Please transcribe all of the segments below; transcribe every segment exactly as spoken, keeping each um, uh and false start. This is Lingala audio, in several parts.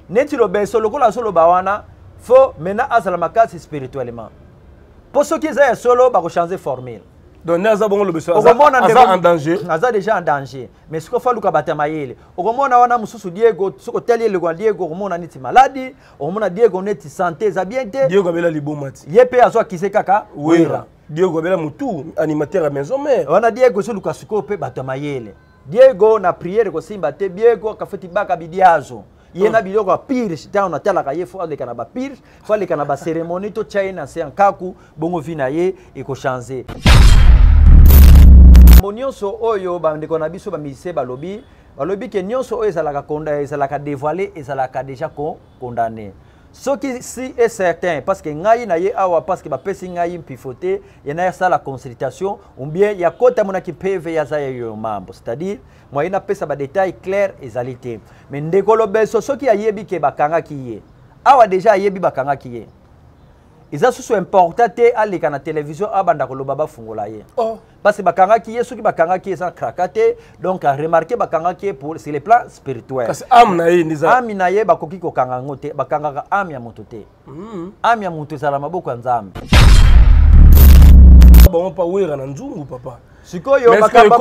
neti lo beso lokola solo bawana faut maintenant azala makasi spirituellement pour ceux qui ont solo ba ko changer formule donc naza bongo lo beso aza en danger aza déjà en danger mais ce qu'il faut luka batama yele okomona wana mususu Diego soko teli le kwa Diego okomona neti maladi okomona Diego neti santé za bien te Diego abela libomati yepe azwa kise kaka wera Diego abela mutu animateur à maison mère wana Diego so luka siko pe batama yele Diego na prière ko simba te Diego kafeti baka bidiazo yena biloko ya pire sita on atala ka yefo ale kana ba pire fo ale kana ba cérémonie to China c'est en kaku bongo vina ye e ko changer monionso oyo ba ndeko na biso ba mise ba lobi ba lobi ke nyonso oyo ezalaka konda ezalaka dévoiler ezalaka déjà ko condamné ce qui si est certain parce que ngai na ye awa parce que ba pesi ngai mpifoté yena ça la consultation ou bien ya kota mona ki P V ya za yo mambo c'est-à-dire moi ina pesa ba détail clair ezalité mais ndeko lobeso ce qui ayebi ke bakanga ki ye awa déjà ayebi bakanga ki ye Isa susu important te aleka na télévision abanda ko loba ba fungola ye oh parce que bakanga ki ye soki bakanga ki ça krakate donc à remarquer bakanga ki pour sur le plan spirituel parce am na ye niza am na ye bakoki ko kanga ngote bakanga am ya moto te mm am ya moto sala maboko ya Nzambe bon pa wera na nzungu papa sikoyo makambo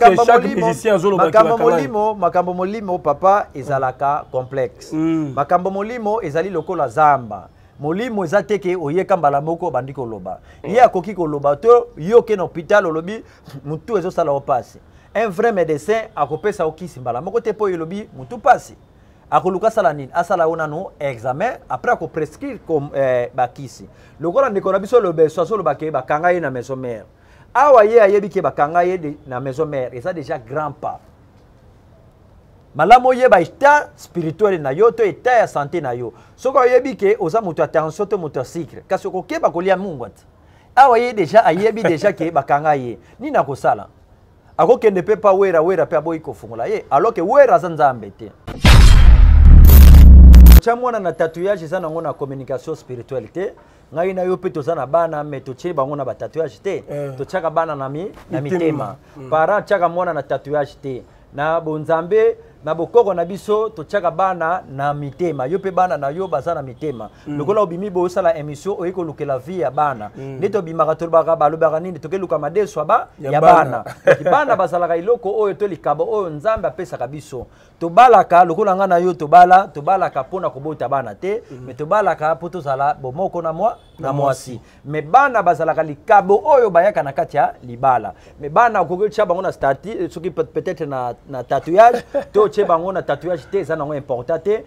molimo makambo molimo papa ezalaka complexe makambo molimo ezali lokola zamba molimo ezateke oyeka mbala moko bandiko loba ye akoki ko loba to yo ke na hôpital olobi mutu ezo sala opasi un vrai médecin akopesa okisi mbala moko te po yolobi mutu pasi akoluka sala nini asala ona no examen après ako prescrire comme eh, bakisi lokola ndeko na biso lobe so so lobake bakanga ye na maison mère awa ye ayebi ke bakanga ye na maison mère eza déjà grand pas malamo yeba état spirituel na yo to état ya santé na yo soko yebi ke oza mutu attention to mutu secret kasi ko keba kolia mungu ati awa ye déjà ayebi déjà ke bakanga ye ni na kosala ako kende pe pa wera wera pe aboyi ko fungola ye alors que wera za Nzambe te chamwana na tatouage za nango na communication spiritualité ngai na yo pe to zana bana me to che bango na ba tatouage te to chaka bana na mi na mitema para chaka mwana na tatouage te na bonzambe na bokoko na biso to chaka bana na mitema yo pe bana na yo bazana mitema mm. lokola obimi bo sala émission oyiko lukela vie ya bana mm. neto bimaka to baka balobaka nini to keluka madeso ba ya, ya bana ki bana bazala ka iloko oyo to likabo oyo Nzambe apesa ka biso to balaka lokola ngana yo to bala to balaka pona kobota bana te mm. me to balaka poto zala bomoko na moi na mwasi me bana bazala ka likabo oyo bayaka na kati ya libala me bana ko cha bango na stati soki peut-être na na tatouage to che bango na tatouage te za nango important te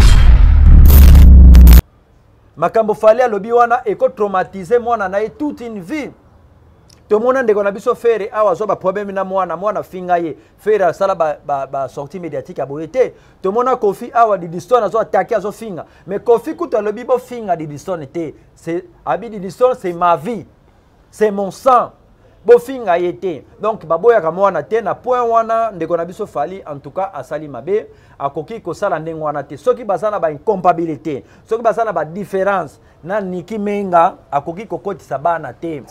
makambo fali alobi wana eko traumatiser mwana na ye toute une vie to mona ndeko na biso fere awa zo ba problème na mwana mwana finga ye fere sala ba ba, ba sortie médiatique aboyete to mona Kofi awa di diston zo attaquer azo finga mais Kofi kuta lobi bo finga di diston te c'est abi di diston c'est ma vie c'est mon sang bofinga yete donc baboya ka mwana te na point wana ndeko na biso fali en tout cas asali mabe akoki ko sala ndenge wana te soki bazana ba incompatibilité soki bazana ba différence na niki menga akoki kokotisa bana te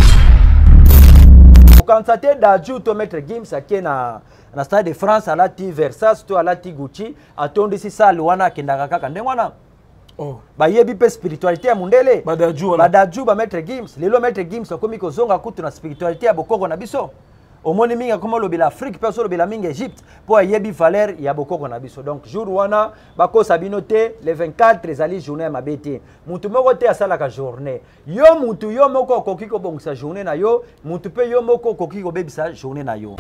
constater d'aju to mettre Gims ake na na Stade de France alati Versace to alati Gucci atondi si sali wana kendaka kaka ndenge wana oh ba yebi pe spiritualité ya mundele badaju badaju ba mettre Gims lelo mettre Gims akomi ko zonga kutu na spiritualité ya bokoko na biso omoni minga comme lobela Afrique pe so lobela minga Egypte po yebi valeur ya bokoko na biso donc jour wana bako sabino te le vingt-quatre ezali journée mabete mutu moko te asala ka journée yo mutu yo moko koki ko bongisa journée na yo mutu pe yo moko koki ko bebisa journée na yo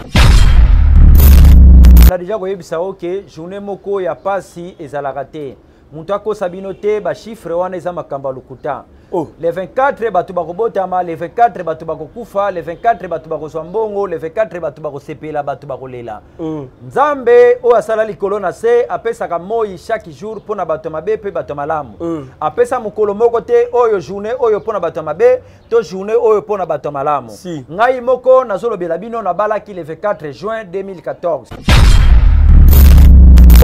na déjà ko yebisa OK journée moko ya pasi ezalaka te mutu akosa bino te ba chiffre wana eza makamba lukuta oh le vingt-quatre batu bakobotama le vingt-quatre batu bakokufa le vingt-quatre batu bakozwa mbongo le vingt-quatre batu bakosepela batu bakolela mm. Nzambe o asala likolo na se apesaka moi chaque jour pona batu mabe pe batu malamu mm. apesa mukolo moko te oyo journée oyo pona batu mabe to journée oyo pona batu malamu si. Ngai moko nazolobela bino na balaki le vingt-quatre juin deux mille quatorze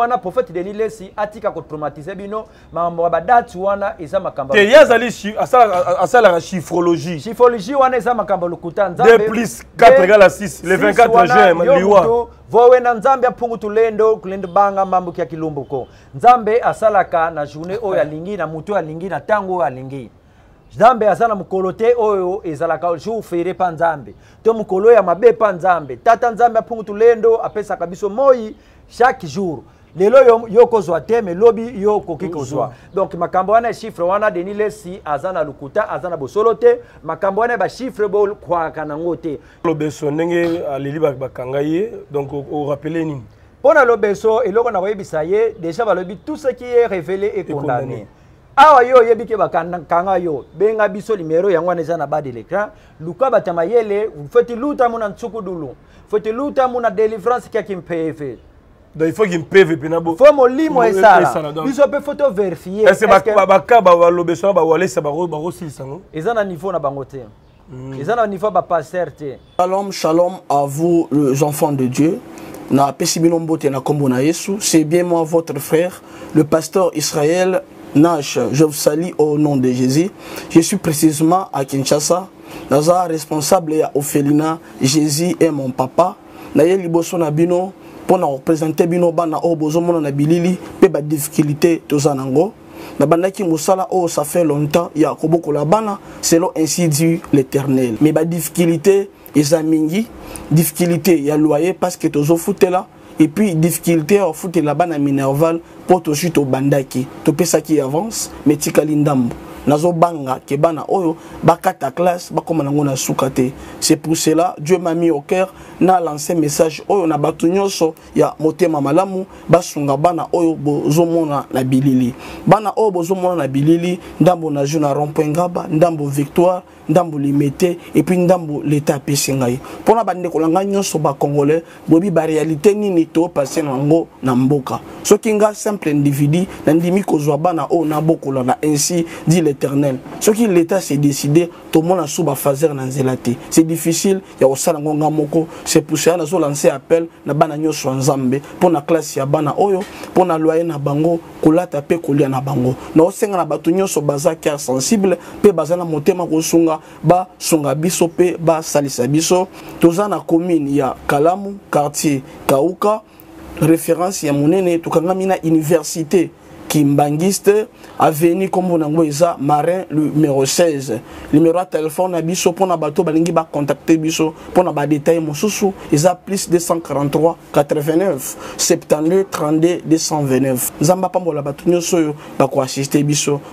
wana prophète Denis Lesi atika ko traumatiser bino makambo ba date wana eza makambo te yazali asala asala la chiffrologie chiffrologie wana eza makambo lokuta nzambe deux plus quatre égale à six le vingt-quatre juin liwa vowe na nzambe apungu tulendo kulendo banga mambo kia kilumbuko nzambe asalaka na journée oyo alingi na mutu alingi na tango oyo alingi nzambe azana mukolo te oyo ezalaka jour férié pa nzambe to mukolo ya mabe pa nzambe tata nzambe apungu tulendo apesa kabiso moi chaque jour lelo yo yoko zwa te mais lobi yoko kiko zwa donc makambo wana chiffre wana Denis Lesi azana lukuta azana bosolo te makambo wana ba chiffre bo kwa kanango te lobeso ndenge aleli bakanga ye donc au rappeler nini pona lobeso eloko na koyebisa ye déjà balobi tout ce qui est révélé est condamné awa yo yebike bakanga yo benga biso numéro yango eza na bas de l'écran luka batama yele foti luta muna ntsukudulu foti luta muna délivrance kia kimpeve. Donc il faut qu'il me pève penabo. Faut mon limo et ça. Ils ont peu photo vérifier. Est-ce que baka ba lobeso ba wale ça ba ba rosil sango. Ils ont un niveau na bangote. Ils ont un niveau ba passer te. Shalom shalom à vous les enfants de Dieu. Na pesibino mbote na kombo na Yesu, c'est bien moi votre frère le pasteur Israël Nash. Je vous salue au nom de Jésus. Je suis précisément à Kinshasa. Naza responsable ya Ophelina, Jésus est mon papa. Na ye liboso na bino pour représenter bino bana o bozomona na bilili pe ba difficulté tozanango na bandaki musala o ça fait longtemps ya koboko la bana selon ainsi dit l'Éternel mais ba difficulté ezamingi difficulté ya loyer parce que tozo futela et puis difficulté au futela bana minerval pour to chute au bandaki to pesa qui avance mais tikali ndambo nazo banga ke bana oyo bakata classe bakoma nango na sukate. C'est pour cela Dieu m'a mis au cœur na lancé message oyo na batu nyonso ya motema malamu basunga bana oyo bozomona na bilili bana oyo bozomona na bilili ndambo na juna rond-point Ngaba ndambo Victoire ndambo Limete et puis ndambo l'état pesingai pona bande kolanga nyonso ba congolais bobi ba réalité nini to passer nango na mboka soki nga simple individu na ndimi kozwa bana oyo na bokola na ainsi dit l'Éternel soki l'état s'est décidé to mona suba fazer na nzelate c'est difficile ya osala ngonga moko. C'est pour ça que lancé appel na bana nyonso nzambe pour na classe ya bana oyo pour na loyer na bango kolata pe kolia na bango na osenga na batu nyonso baza cœur sensible pe baza na motema kosunga ba sunga biso pe ba salisa biso toza na commune ya Kalamu quartier Kauka référence ya monene tukangami na université Kimbangiste avenue comme on a Marin le numéro seize numéro de téléphone à biso pour na bato balingi ba contacter biso pour na ba détail mosusu isa plus deux cent quarante-trois quatre-vingt-neuf soixante-douze trente-deux deux cent vingt-neuf nzamba pambola bato nyoso yo ba ko assister biso.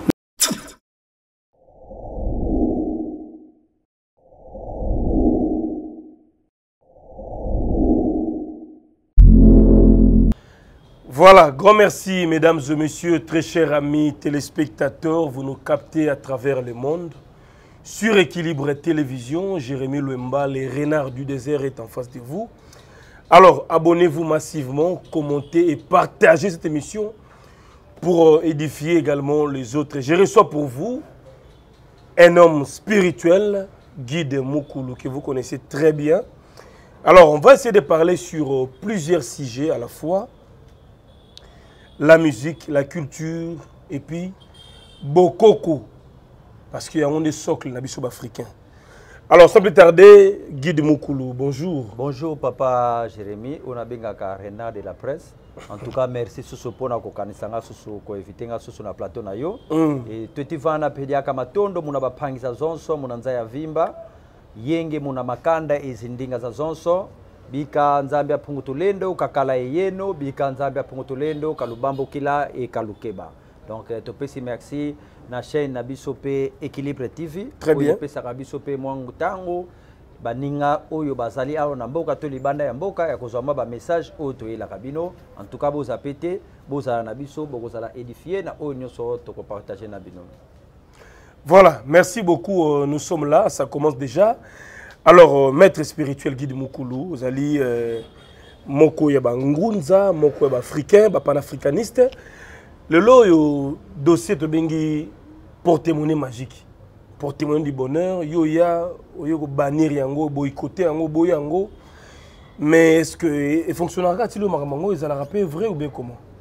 Voilà, grand merci mesdames et messieurs, très chers amis téléspectateurs, vous nous captez à travers le monde. Sur Équilibre Télévision, Jérémy Louemba, les renards du désert est en face de vous. Alors, abonnez-vous massivement, commentez et partagez cette émission pour édifier également les autres. Je reçois pour vous un homme spirituel, Guide Mukulu, que vous connaissez très bien. Alors, on va essayer de parler sur plusieurs sujets à la fois. La musique, la culture, et puis Bokoko, parce qu'il y a un des socles africains. Alors, sans plus tarder, Guide Mukulu, bonjour. Bonjour, papa Jérémy, on a bien renard de la presse. En tout cas, merci sur ce point qu'on a sur éviter sur le plateau na yo. Et tout ivana pedia kama tondo muna bapangisa zonso muna nzaya vimba yenge muna makanda izindinga za zonso. Bika nzambe apungu tulendo kakala yeno bika nzambe apungu tulendo kalubambo kila et kalukeba. Donc to pesi merci na chaîne na bisope Équilibre T V. Très bien. Pesa ka bisope mwangu tango baninga oyo bazali awo na mboka to libanda ya mboka ya kozwa ba message oyo to yela kabino. En tout cas boza pété boza na biso bokozala édifier na oyo nyoso to ko partager na bino. Voilà, merci beaucoup, nous sommes là, ça commence déjà. Alors, euh, maître spirituel Guide Mukulu, vous allez euh, moko yaba ngunza, moko yaba africain, ba panafricaniste. Le lot yo dossier de bengi porte-monnaie magique, porte-monnaie du bonheur. Yo ya yo bannir yango, boycotter yango, boyango. Mais est-ce que il fonctionnera quand le maramango ils allaient rappeler vrai ou bien comment?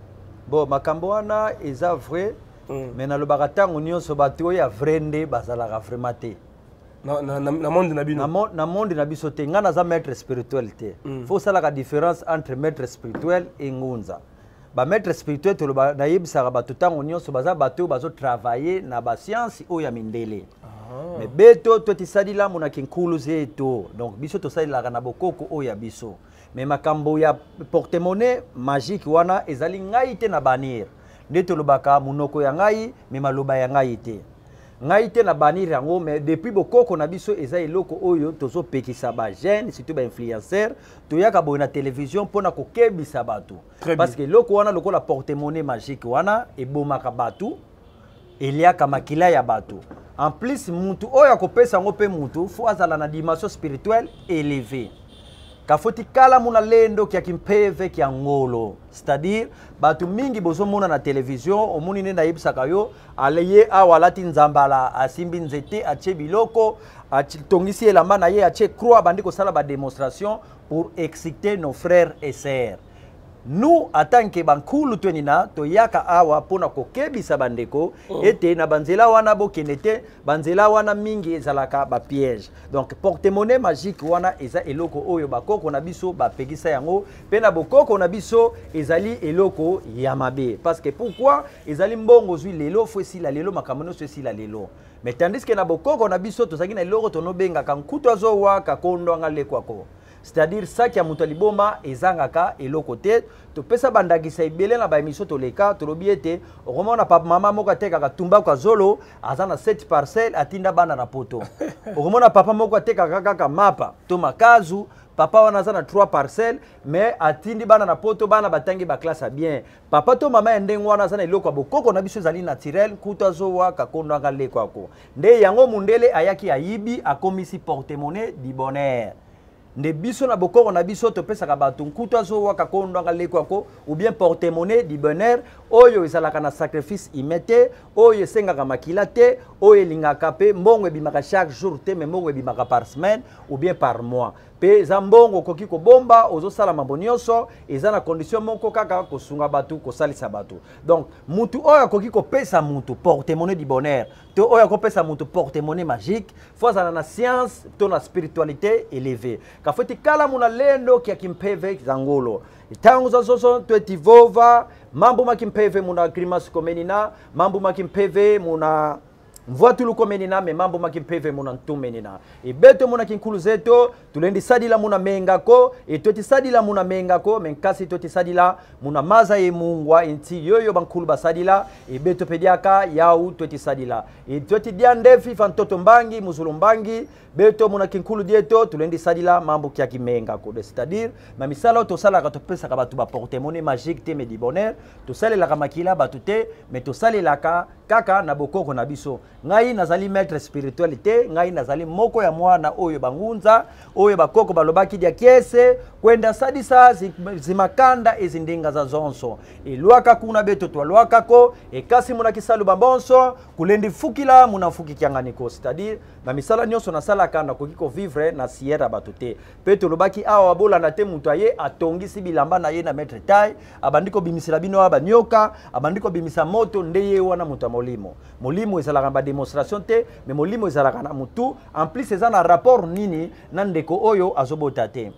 Bon, makambo wana eza vrai, mm. mais na lobaka tango nyonso bato oyo ya vrai nde bazalaka vraiment te. Na na na monde na bino. Na, na monde na biso te ngana za maître spirituel te. Mm. Faut ça la différence entre maître spirituel et ngunza. Ba maître spirituel to loba na yebisaka bato tango nyonso baza bato bazo travailler na ba science oyo ya mindele. Ah. Mais beto to tisadila mona kinkulu zeto. Donc biso to salila na bokoko oyo ya biso. Mais makambo ya porte-monnaie magique wana ezali ngai te na banir. Nde to lobaka munoko ya ngai me maloba ya ngai te. Ngai te na banir yango mais depuis bokoko na biso eza eloko oyo tozo pekisa ba jeune surtout ba influenceur to yaka boy na télévision pona ko kebisa bato. Parce que loko wana loko la porte-monnaie magique wana ebomaka bato eliaka makila ya bato. En plus muntu oyo akopesa ngo pe muntu fo azala na dimension spirituelle élevée. Kafoti kala muna lendo kia kimpeve kia ngolo. C'est-à-dire, batu mingi bozo muna na télévision, omuni nenda yebisaka yo, aleye awalati nzambala, asimbi nzete, ache biloko, tongisi elamba na ye, ache croix, bandiko sala ba démonstration pour exciter nos frères et sœurs. Nous, en tant que bankulu twenina, to yaka awa pona kokebisa bandeko, oh. Ete na banzela wana bo kenete, banzela wana mingi ezalaka ba piège. Donc porte-monnaie magique wana eza eloko oyo bakoko na biso ba pegisa yango, pe na bokoko na biso ezali eloko yamabe. Parce que pourquoi ezali mbongo zui lelo fo si la lelo makamono so si la lelo. Mais tandis que na bokoko na biso to zaki na eloko to no benga kankuto azowa kakondo ngale kwako. C'est-à-dire ça qui a monté liboma ezangaka eloko te to pesa bandakisa ibele na ba émission to leka to lobiete romo na papa mama moko atekaka tumba kwa zolo azana sept parcelles atinda bana na poto romo na papa moko atekaka kaka mapa to makazu papa wana azana trois parcelles mais atindi bana na poto bana batangi ba classe bien papa to mama endengo wana azana eloko bokoko na biso zali naturel kutazowa kakondo anga lekwako nde yango mundele ayaki ayibi akomisi porte-monnaie du bonheur. Nde biso na bokoko na biso to pesaka bato nkutu azowa kakondo anga lekwako ou bien porte-monnaie du bonheur oyo ezalaka na sacrifice imete oyo esengaka makila te oyo elingaka pe mbongo ebimaka chaque jour te mais mbongo ebimaka par semaine ou bien par mois pe za mbongo koki kobomba ozosala mambo nyonso eza na condition moko kaka kosunga bato kosalisa bato. Donc mutu oyo akoki kopesa mutu porte-monnaie du bonheur to oyo akopesa mutu porte-monnaie magique faut azala na science to na spiritualité élevée kafoti kala muna lendo kia kimpeve zangolo tangu za zozo twetivova mambo makimpeve muna grimace komenina mambo makimpeve muna mvoatulu komenina me mambo makimpeve muna ntumenina ibeto muna kinkulu zeto tulendi sadila muna mengako etoti sadila muna mengako menkasi toti sadila muna maza ye mungwa inti yoyo bankulu basadila ibeto pediaka yau toti sadila etoti diandefi fantoto mbangi muzulu mbangi beto muna kinkulu dieto tulendi sadila mambo kia kimengako c'est-à-dire ma misala to sala ka to pesa ka batu ba porte-monnaie magique te me di bonheur to sala la makila batu te mais to sala la ka kaka na bokoko na biso ngai nazali maître spiritualité ngai nazali moko ya mwana oyo bangunza oyo bakoko balobaki dia kiese kwenda sadisa zimakanda ezindinga za zonso elwaka kuna beto to lwaka ko ekasi muna kisalu bambonso kulendi fukila muna fuki kianganiko c'est-à-dire na misala nyonso na sala kana kokiko vivre na sierra batote peto lobaki awa bola na te mutu aye atongisi bilamba na ye na maître taille abandiko bimisila bino abanyoka abandiko bimisa moto ndeye wana mutu molimo molimo ezalaka ba démonstration te mais molimo ezalaka na mutu en plus ezana rapport nini na ndeko oyo azobota te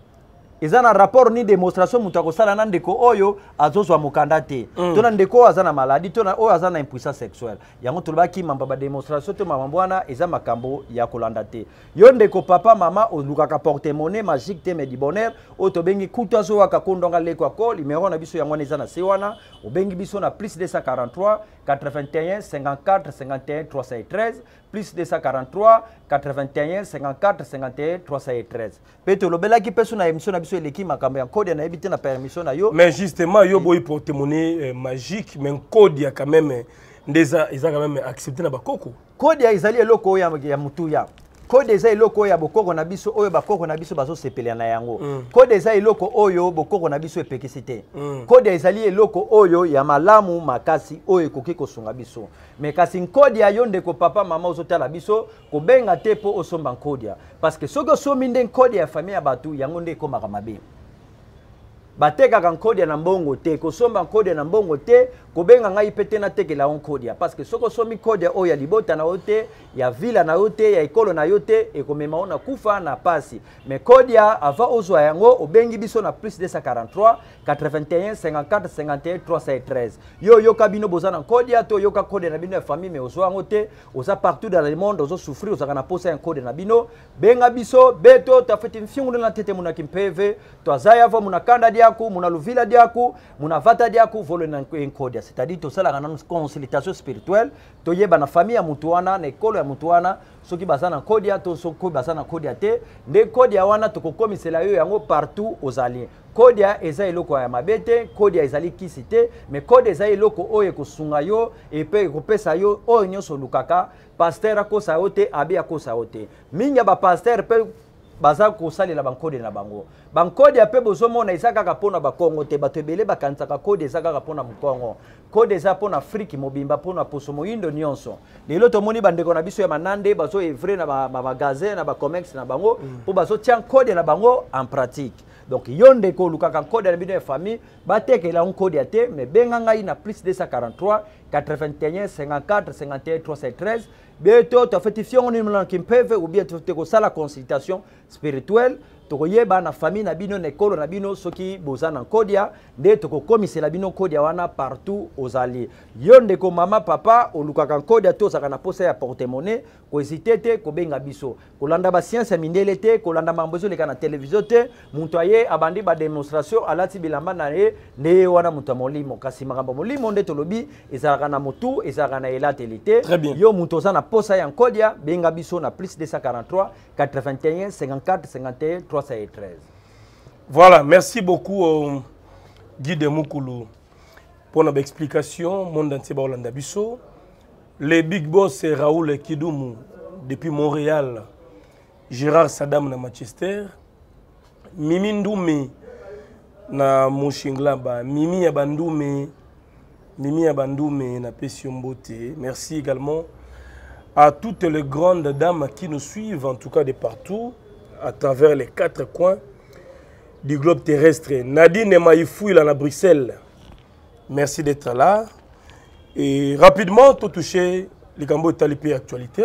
ezana rapport ni démonstration mutu akosala na ndeko oyo azozwa mokanda te mm. to na ndeko azana maladie to na oyo azana impuissance sexuelle yango tolobaki mamba ba démonstration to mama bwana eza makambo ya kolanda te yo ndeko papa mama olukaka porte-monnaie magique te mais du bonheur o to bengi kutu azowa kakondonga leko ko numéro na biso yango eza na sewana obengi biso na plus deux cent quarante-trois quatre-vingt-un cinquante-quatre cinquante et un trois cent treize plus deux cent quarante-trois quatre-vingt-un cinquante-quatre cinquante et un trois cent treize peto lobelaki peso na émission na biso eleki makambo ya code na ebité na permission na yo mais justement yo boy porte-monnaie euh, magique mais code ya quand même ndeza eza quand même accepté na bakoko code ya izali eloko ya ya mutu ya code eza eloko ya bokoko na biso oyo bakoko na biso bazo sepelya na yango mm. code eza eloko oyo bokoko na biso epekisite mm. code ezali eloko oyo ya malamu makasi oyo koki kosunga biso mais kasi code ya yo ndeko papa mama ozotala biso ko benga te po osomba code ya parce que soko somi nde code ya famille ya batu yango nde komaka mabe batekaka nkodia na mbongo te kosomba nkodia na mbongo te kobenga ngai pete na tekela nkodia parce que soko somi nkodia oya libota na yote ya villa na yote ya ekolo na yote ekomema ona kufa na pasi mais kodia ava ozwa yango obengi biso na plus deux cent quarante-trois quatre-vingt-un cinquante-quatre cinquante et un trois cent treize yo yoka bino bozana nkodia to yoka kodia na bino ya famille mais ozwa yango te oza partout dans le monde ozo souffrir ozaka na posa ya nkodia na bino benga biso beto tafeti mfingu na tete muna kimpeve to azaya vo muna kanda diaku muna luvila diaku muna vata diaku volo na nkodia c'est-à-dire to sala kana consultation spirituelle to yeba na famille ya mutuana na ekolo ya mutuana soki bazana nkodia to soki bazana nkodia te nde kodia wana to kokomisela yo yango partout ozali kodia eza eloko ya mabete kodia ezali kisi te mais kodia eza eloko oyo kosunga yo epe kopesa yo oyo nyonso lukaka pasteur akosa yo te abi akosa yo te mingi ba pasteur pe baza kosalela bankode na bango bankode ape bozomona eza kaka pona bakongo te bato ebele bakanisaka kode eza kaka pona mukongo kode eza pona Afrique mobimba pona poso moyindo nyonso lelo tomoni bandeko na biso ya manande bazo evre na bagazin na bacomex na bango po bazo tia kode na bango en pratique donc yonde ko lukaka kode na bino ya famille batekela un kode te mais benga ngai na plus deux cent quarante-trois quatre-vingt-un cinquante-quatre cinquante et un trois cent treize beto to fetifion ni mlan kimpeve ou bien to ko sala consultation spirituelle to yeba na famille na bino na ekolo na bino soki bozana kodia nde to ko komisela bino kodia wana partout ozali yonde ko mama papa olukaka kodia to saka na posa ya porte-monnaie ko hésiter te ko benga biso ko landa ba science mindele te ko landa mambozo le kana télévision te muntu aye abandi ba démonstration alati bilamba na ye ne wana muntu molimo kasi makambo molimo nde to lobi ezalaka na mutu ezalaka na elatelite yo muntu ozana posa ya kodia benga biso na plus deux cent quarante-trois quatre-vingt-un cinquante-quatre cinquante et un trois cent treize. Voilà, merci beaucoup euh, Guy de Moukoulou pour notre explication. Monde entier Baolanda Bisso. Les big boss c'est Raoul Kidoumou depuis Montréal, Gérard Sadam na Manchester, Mimi Ndoumé na Moshinglaba, Mimi Abandoumé, Mimi Abandoumé na Pessiomboté. Merci également à toutes les grandes dames qui nous suivent, en tout cas de partout, à travers les quatre coins du globe terrestre. Nadine Maïfou, il est à Bruxelles. Merci d'être là. Et rapidement, tout toucher les Gambo Talipé actualité.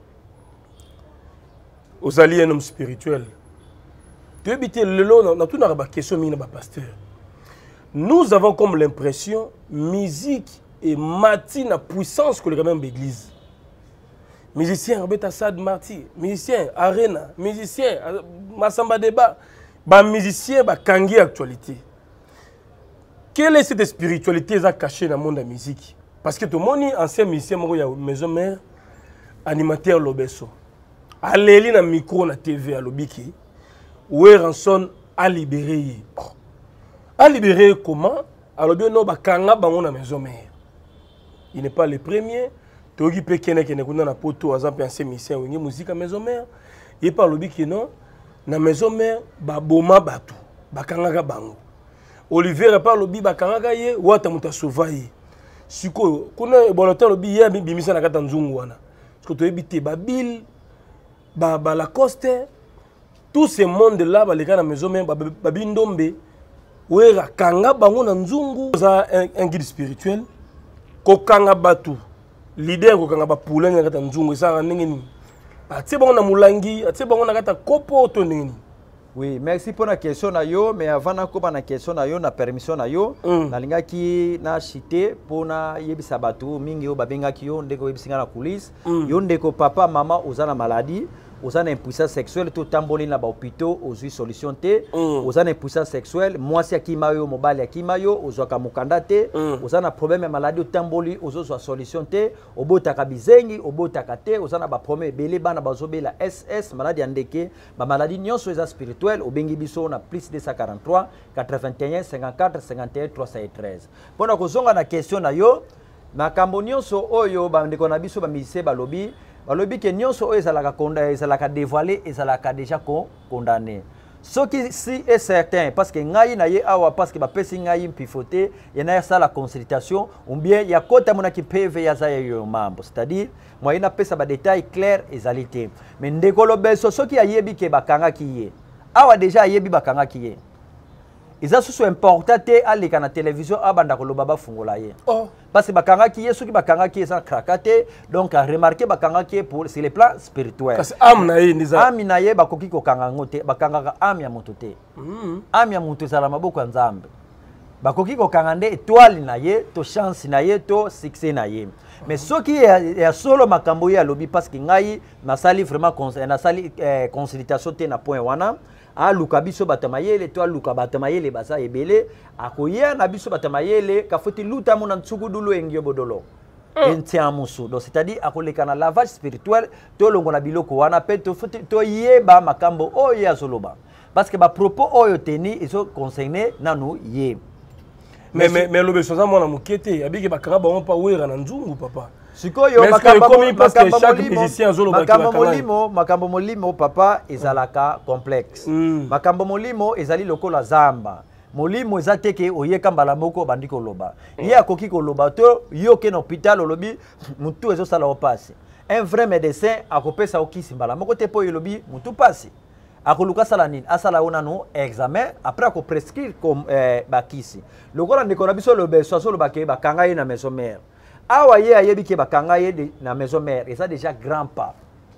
Aux alliés, un homme spirituel. Tu habiter le long, dans toute la question, pasteur. Nous avons comme l'impression, musique et matine la puissance que les même l'église. Musicien Robert Assad Marty, musicien Arena, musicien Massamba Deba, bah musicien bah kangi actualité. Quelle est cette spiritualité qui est cachée dans le monde de la musique? Parce que tout le monde ancien musicien, il y a maison mère, animateur Lobesso. Alléli na micro na T V à Lobiki, où est rançon à libérer. À libérer comment? Alors bien non bah kanga bah mon maison mère. Il n'est pas le premier. Togi pe kene kene kuna na poto azampe ancien musicien wengi musique à maison mère. Il parle Lobiki non na maison mère ba boma batu ba kanga bango. Olivier parle Lobi ba kanga ye wata muta sauvaye. Siko kuna bolota Lobi ya bimisa na kata nzungu wana. Parce que to ebité ba Bill ba ba Lacoste tout ce monde là ba leka na maison mère ba bindombe wera kanga bango na nzungu za un guide spirituel ko kanga batu leader ko kanga ba poulain na kata nzungu ça ndengeni atie bango na mulangi atie bango na kata kopo to ndengeni. Oui, merci pour la question na yo, mais avant na ko na question na yo na permission na yo mm. na linga ki na cité pour na yebisa batu mingi yo babenga ki yo ndeko yebisinga na coulisse mm. yo ndeko papa mama ozana maladie aux impuissance sexuelle tout tamboli na ba hôpitaux aux solution te mm. aux impuissance sexuelle moi si akimayo mobali akimayo aux akamukanda te mm. aux na problème maladie tamboli aux autres solution te obotaka bizengi obotaka te aux na ba problème belé bana bazobela S S maladie andeke ba maladie nyonso eza spirituelle obengi biso na plus deux cent quarante-trois quatre-vingt-un cinquante-quatre cinquante et un trois cent treize pona kozonga na question na yo na kambo nyonso oyo ba ndeko na biso ba mise balobi balobi ke nyonso oyo ezalaka konda ezalaka dévoilé ezalaka déjà condamné ce qui si est certain parce que ngai na ye awa parce que ba pesi ngai mpifoté yana ça la consultation ou bien ya kota mona ki P V ya za yo mambo c'est-à-dire moi ina pesa ba détail clair ezalité mais ndeko lobeso soki ayebi ke bakanga ki ye awa déjà ayebi bakanga ki ye Ils ont sous important à la télévision à Bandakoloba Bafungola. Oh. Parce que Bakanga qui est ce qui Bakanga qui est en krakate, donc à remarquer Bakanga qui est pour sur les plans spirituels. Parce que Amnaye Niza. Aminaye Bakoki Kokangangote, Bakanga Amia Motote. Amia Motozala Maboko Nzambe. Bakoki Kokangande étoile naye, to chance naye, to succès naye. Mais ce qui est solo makambo ya lobby parce que ngai na sali vraiment na sali consultation te na point wana. A luka biso batamayele to luka batamayele basa ebele akoya na biso batamayele ka foti luta mona ntsukudulo engyo bodolo entia musu donc c'est-à-dire akoleka na lavage spirituel to longo na biloko wana pe to foti to yeba makambo oyo ya soloba parce que ba propos oyo teni iso concerné nanu ye mais mais mais lobe soza mona mukete abiki bakanga ba pa wera na nzungu papa sikoyo makambo molimo makambo molimo papa ezalaka complexe mm. Makambo molimo ezali lokola zamba molimo ezateke oyeka mbala moko bandiko loba mm. Ye akoki koloba to yoke na hôpital olobi mutu ezo sala opasi un vrai médecin akopesa okisi mbala moko te po yolobi mutu pasi akoluka sala nini asala ona no examen après ako prescrire comme eh, bakisi lokola ndeko biso lobe so so lobake bakanga ye na maison mère. Awa ye ayebi ke bakanga ye na maison mère et ça déjà grand pas.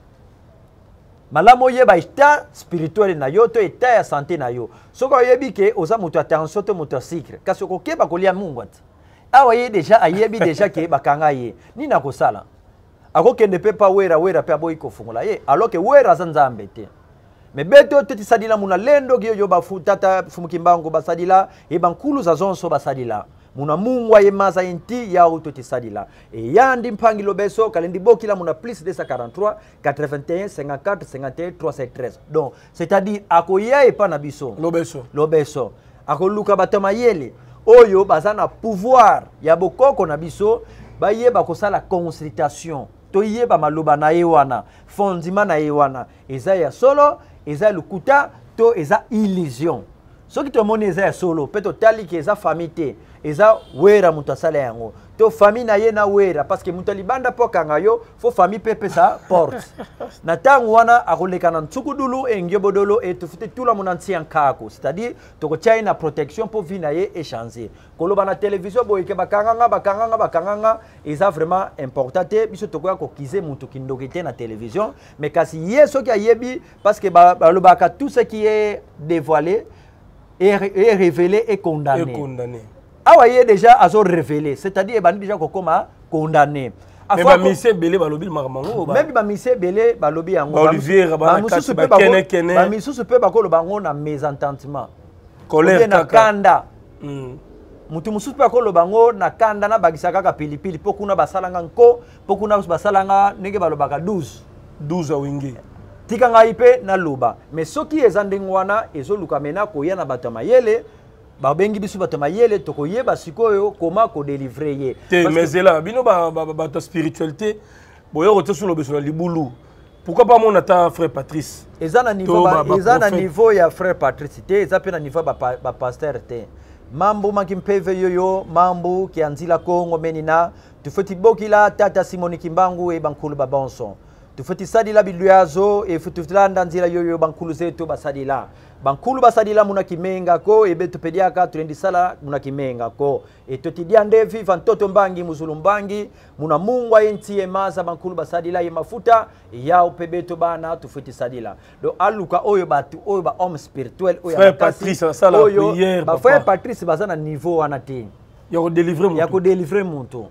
Malamo ye ba état spirituel na yo to état ya santé na yo. Soko ayebi ke oza mutu attention to mutu sikre. Kasi ko ke bakolia mungwati. Awa ye déjà ayebi déjà ke bakanga ye. Ni na kosala. Ako kende pe pa wera wera pe aboyi ko fungola ye. Alors que wera za nzambe te. Mais beto teti sadila muna lendo giyo yo bafutata fumukimbango basadila e bankulu za zonso basadila. Muna mungwa ye maza inti ya utoti sadila. E yandi mpangi lobeso kalendi bokila muna plus deux cent quarante-trois quatre-vingt-un cinquante-quatre cinquante et un trois cent treize. Donc c'est-à-dire akoya e pa na biso. Lobeso. Lobeso. Ako luka batama yele. Oyo bazana pouvoir ya bokoko na biso ba yeba kosala consultation. To yeba maloba na yewana, fondima na yewana. Eza ya solo, eza lukuta, to eza illusion. Ce qui te montre eza ya solo, peut tali ki eza famille eza wera mutasala yango. To famille na ye na wera parce que mutalibanda pokanga yo, fo famille pepe sa porte. Na tangu wana akoleka na ntsukudulu engyo bodolo et to fite tout la monanti ankako, c'est-à-dire to ko tchai na protection pour vie na ye échanger. Koloba na télévision boyeke bakanga bakanga bakanga eza vraiment important te biso to ko kize mutu kindokete na télévision, mais kasi yeso ki ayebi parce que ba lobaka tout ce qui est dévoilé est révélé et condamné. Et condamné. Awa ye déjà azo révélé, c'est-à-dire bandi déjà kokoma condamné. Mais ba mise belé balobi mamango ba. Même ba mise belé balobi yango. Ba Olivier ba kati ba kene kene. Ba misusu pe bakolo bango na mésententement. Colère na kanda. Mm. Mutu mususu pe bakolo bango na kanda na bagisaka ka pilipili pokuna basalanga nko, pokuna basalanga ndenge balobaka douze. douze awingi. Tika ngai pe na loba. Mais soki ezandengwana ezoluka mena koya na batama yele. Babengi bisu batamayele tokoyeba sikoyo koma ko délivrer ye. Te mezela bino ba ba ta spiritualité boyo rote sur le besoin libulu. Pourquoi pas mon ata frère Patrice? Ezana niveau ba ezana niveau ya frère Patrice te ezape na niveau ba ba pasteur te. Mambo makimpeve yoyo mambo kianzila Kongo menina tufoti bokila tata Simoni Kimbangu e bankulu babonso. Tufoti sadila biluazo e futulanda nzila yoyo bankulu zetu basadila. Bankulu basadila muna kimenga ko ebe tupediaka tuendi sala muna kimenga ko e totidia ndevi vantoto mbangi muzulu mbangi muna mungwa enti emaza bankulu basadila ye mafuta ya upebeto bana tufuti sadila do aluka oyo batu oyo ba homme spirituel oyo frère Patrice sala prière ba frère Patrice bazana niveau wana te ya ko délivrer muntu ya ko délivrer muntu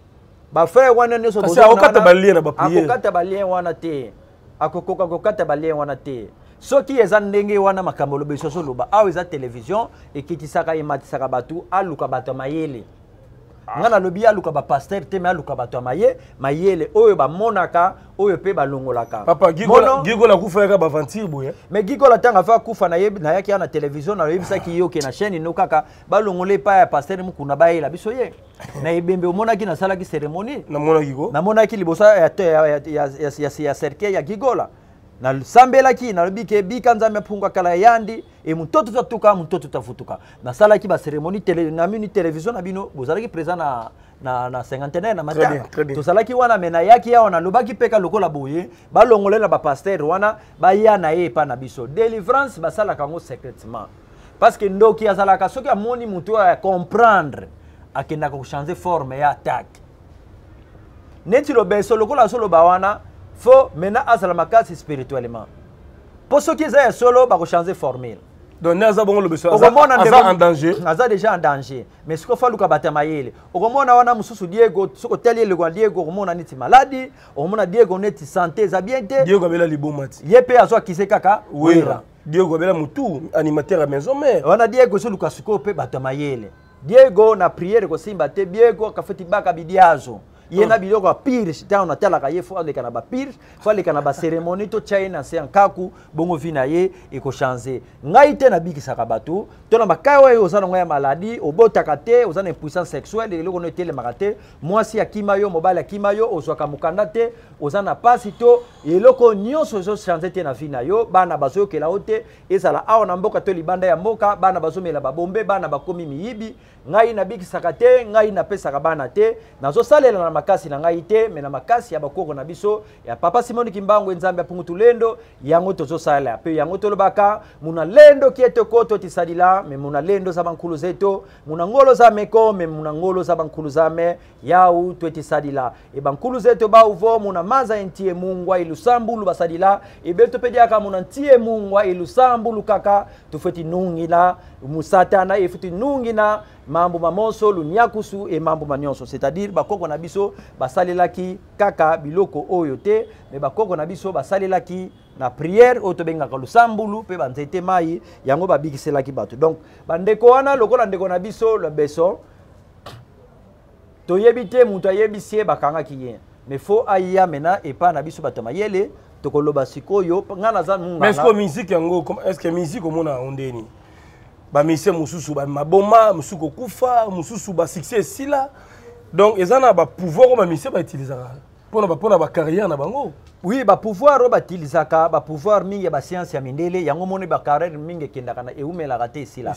ba frère wana neso bozo akokata balien na ba prière akokata balien wana te akokoka kokata balien wana te. Ce qui est ndenge wana makambo lobe soso loba awa eza télévision ekitisaka ematisaka batu aluka bato mayele ngana lobi aluka ba pasteur te me aluka bato maye mayele oyo ba monaka oyo pe balongolaka papa gigola gigola kufaka ba aventure boye mais gigola tanga fa kufa na yebi na yaki na télévision na yebisa ki yoke na chaîne no kaka balongole pa ya pasteur mukuna bayela biso ye na ebembe omonaki na sala ki cérémonie na monaki ko na monaki libosa ya ya ya ya cercueil ya gigola na sambela ki na lobike bikanza mepunga kala yandi e mutoto tatuka mutoto tafutuka na sala ki ba cérémonie télé na mini télévision na bino bozalaki présent na na na cinquantenaire na mata to salaki wana mena yaki ya wana lobaki peka lokola boye ba longolela ba pasteur wana ba ya na ye pa na biso délivrance ba sala kango secrètement parce que ndoki azalaka soki amoni mutu a comprendre akendaka changer forme ya attaque neti lobeso lokola solo bawana fo mena azala makasi spirituellement pour ceux qui eza solo ba changer formule donc naza bongo lobeso aza en danger aza déjà en danger mais siko fa luka batamayele okomona wana mususu Diego soko teli le kwa Diego okomona neti maladi okomona Diego neti santé za bien te Diego abela libomati yepe azwa kise kaka wera Diego abela mutu animateur à maison mère wana Diego so luka siko pe batamayele Diego na prière ko simba te Diego kafeti baka bidiazo yena biloko pire sita na tala ka yefo aleka na ba pire fo aleka na ba cérémonie to China c'est en kaku bongo vina ye e ko changer ngai te na bikisa ka bato to na makawa yo za ngoya maladie obotaka te ozana impuissance sexuelle eloko no tele makate mwasi akima yo mobali akima yo ozwaka mukanda te ozana pasi to eloko nyonso zo changer te na vina yo bana bazo kela ote ezala awa na mboka to libanda ya mboka bana bazo mela babombe bana bakomi miyibi ngai na bikisa ka te ngai na pesa ka bana te nazo salela na makasi na ngai te me na makasi ya bakoko na biso ya papa Simoni Kimbangu Nzambe apungutu lendo yango tozo sala pe yango tolobaka muna lendo kieto koto tisadila me muna lendo za bankulu zeto muna ngolo za meko me muna ngolo za bankulu za me yau twetisadila e bankulu zeto ba uvo muna maza entie mungwa ilusambulu basadila e beto pediaka muna ntie mungwa ilusambulu kaka tufeti nungila musatana efuti nungina mambo mamoso lunyakusu e mambo manyonso c'est-à-dire bakoko na biso basalelaki kaka biloko oyo te me bakoko na biso basalelaki na prière oyo tobengaka lusambulu pe banzete mai yango babikiselaki bato donc bandeko wana lokola ndeko na biso le beso toyebi te mutu ayebisie bakangaki ye mais faut aya mena epa na biso bato mayele tokoloba sikoyo ngana za munga mais est-ce que musique yango est-ce que musique omona ondeni ba mise mususu ba maboma musuko kufa mususu ba succès sila donc ezana ba pouvoir ba mise ba utiliser pona ba pona ba carrière na bango oui ba pouvoir ba utiliser ka ba pouvoir mingi ba science ya mindele yango moni ba carrière mingi kendaka na eumela kate sila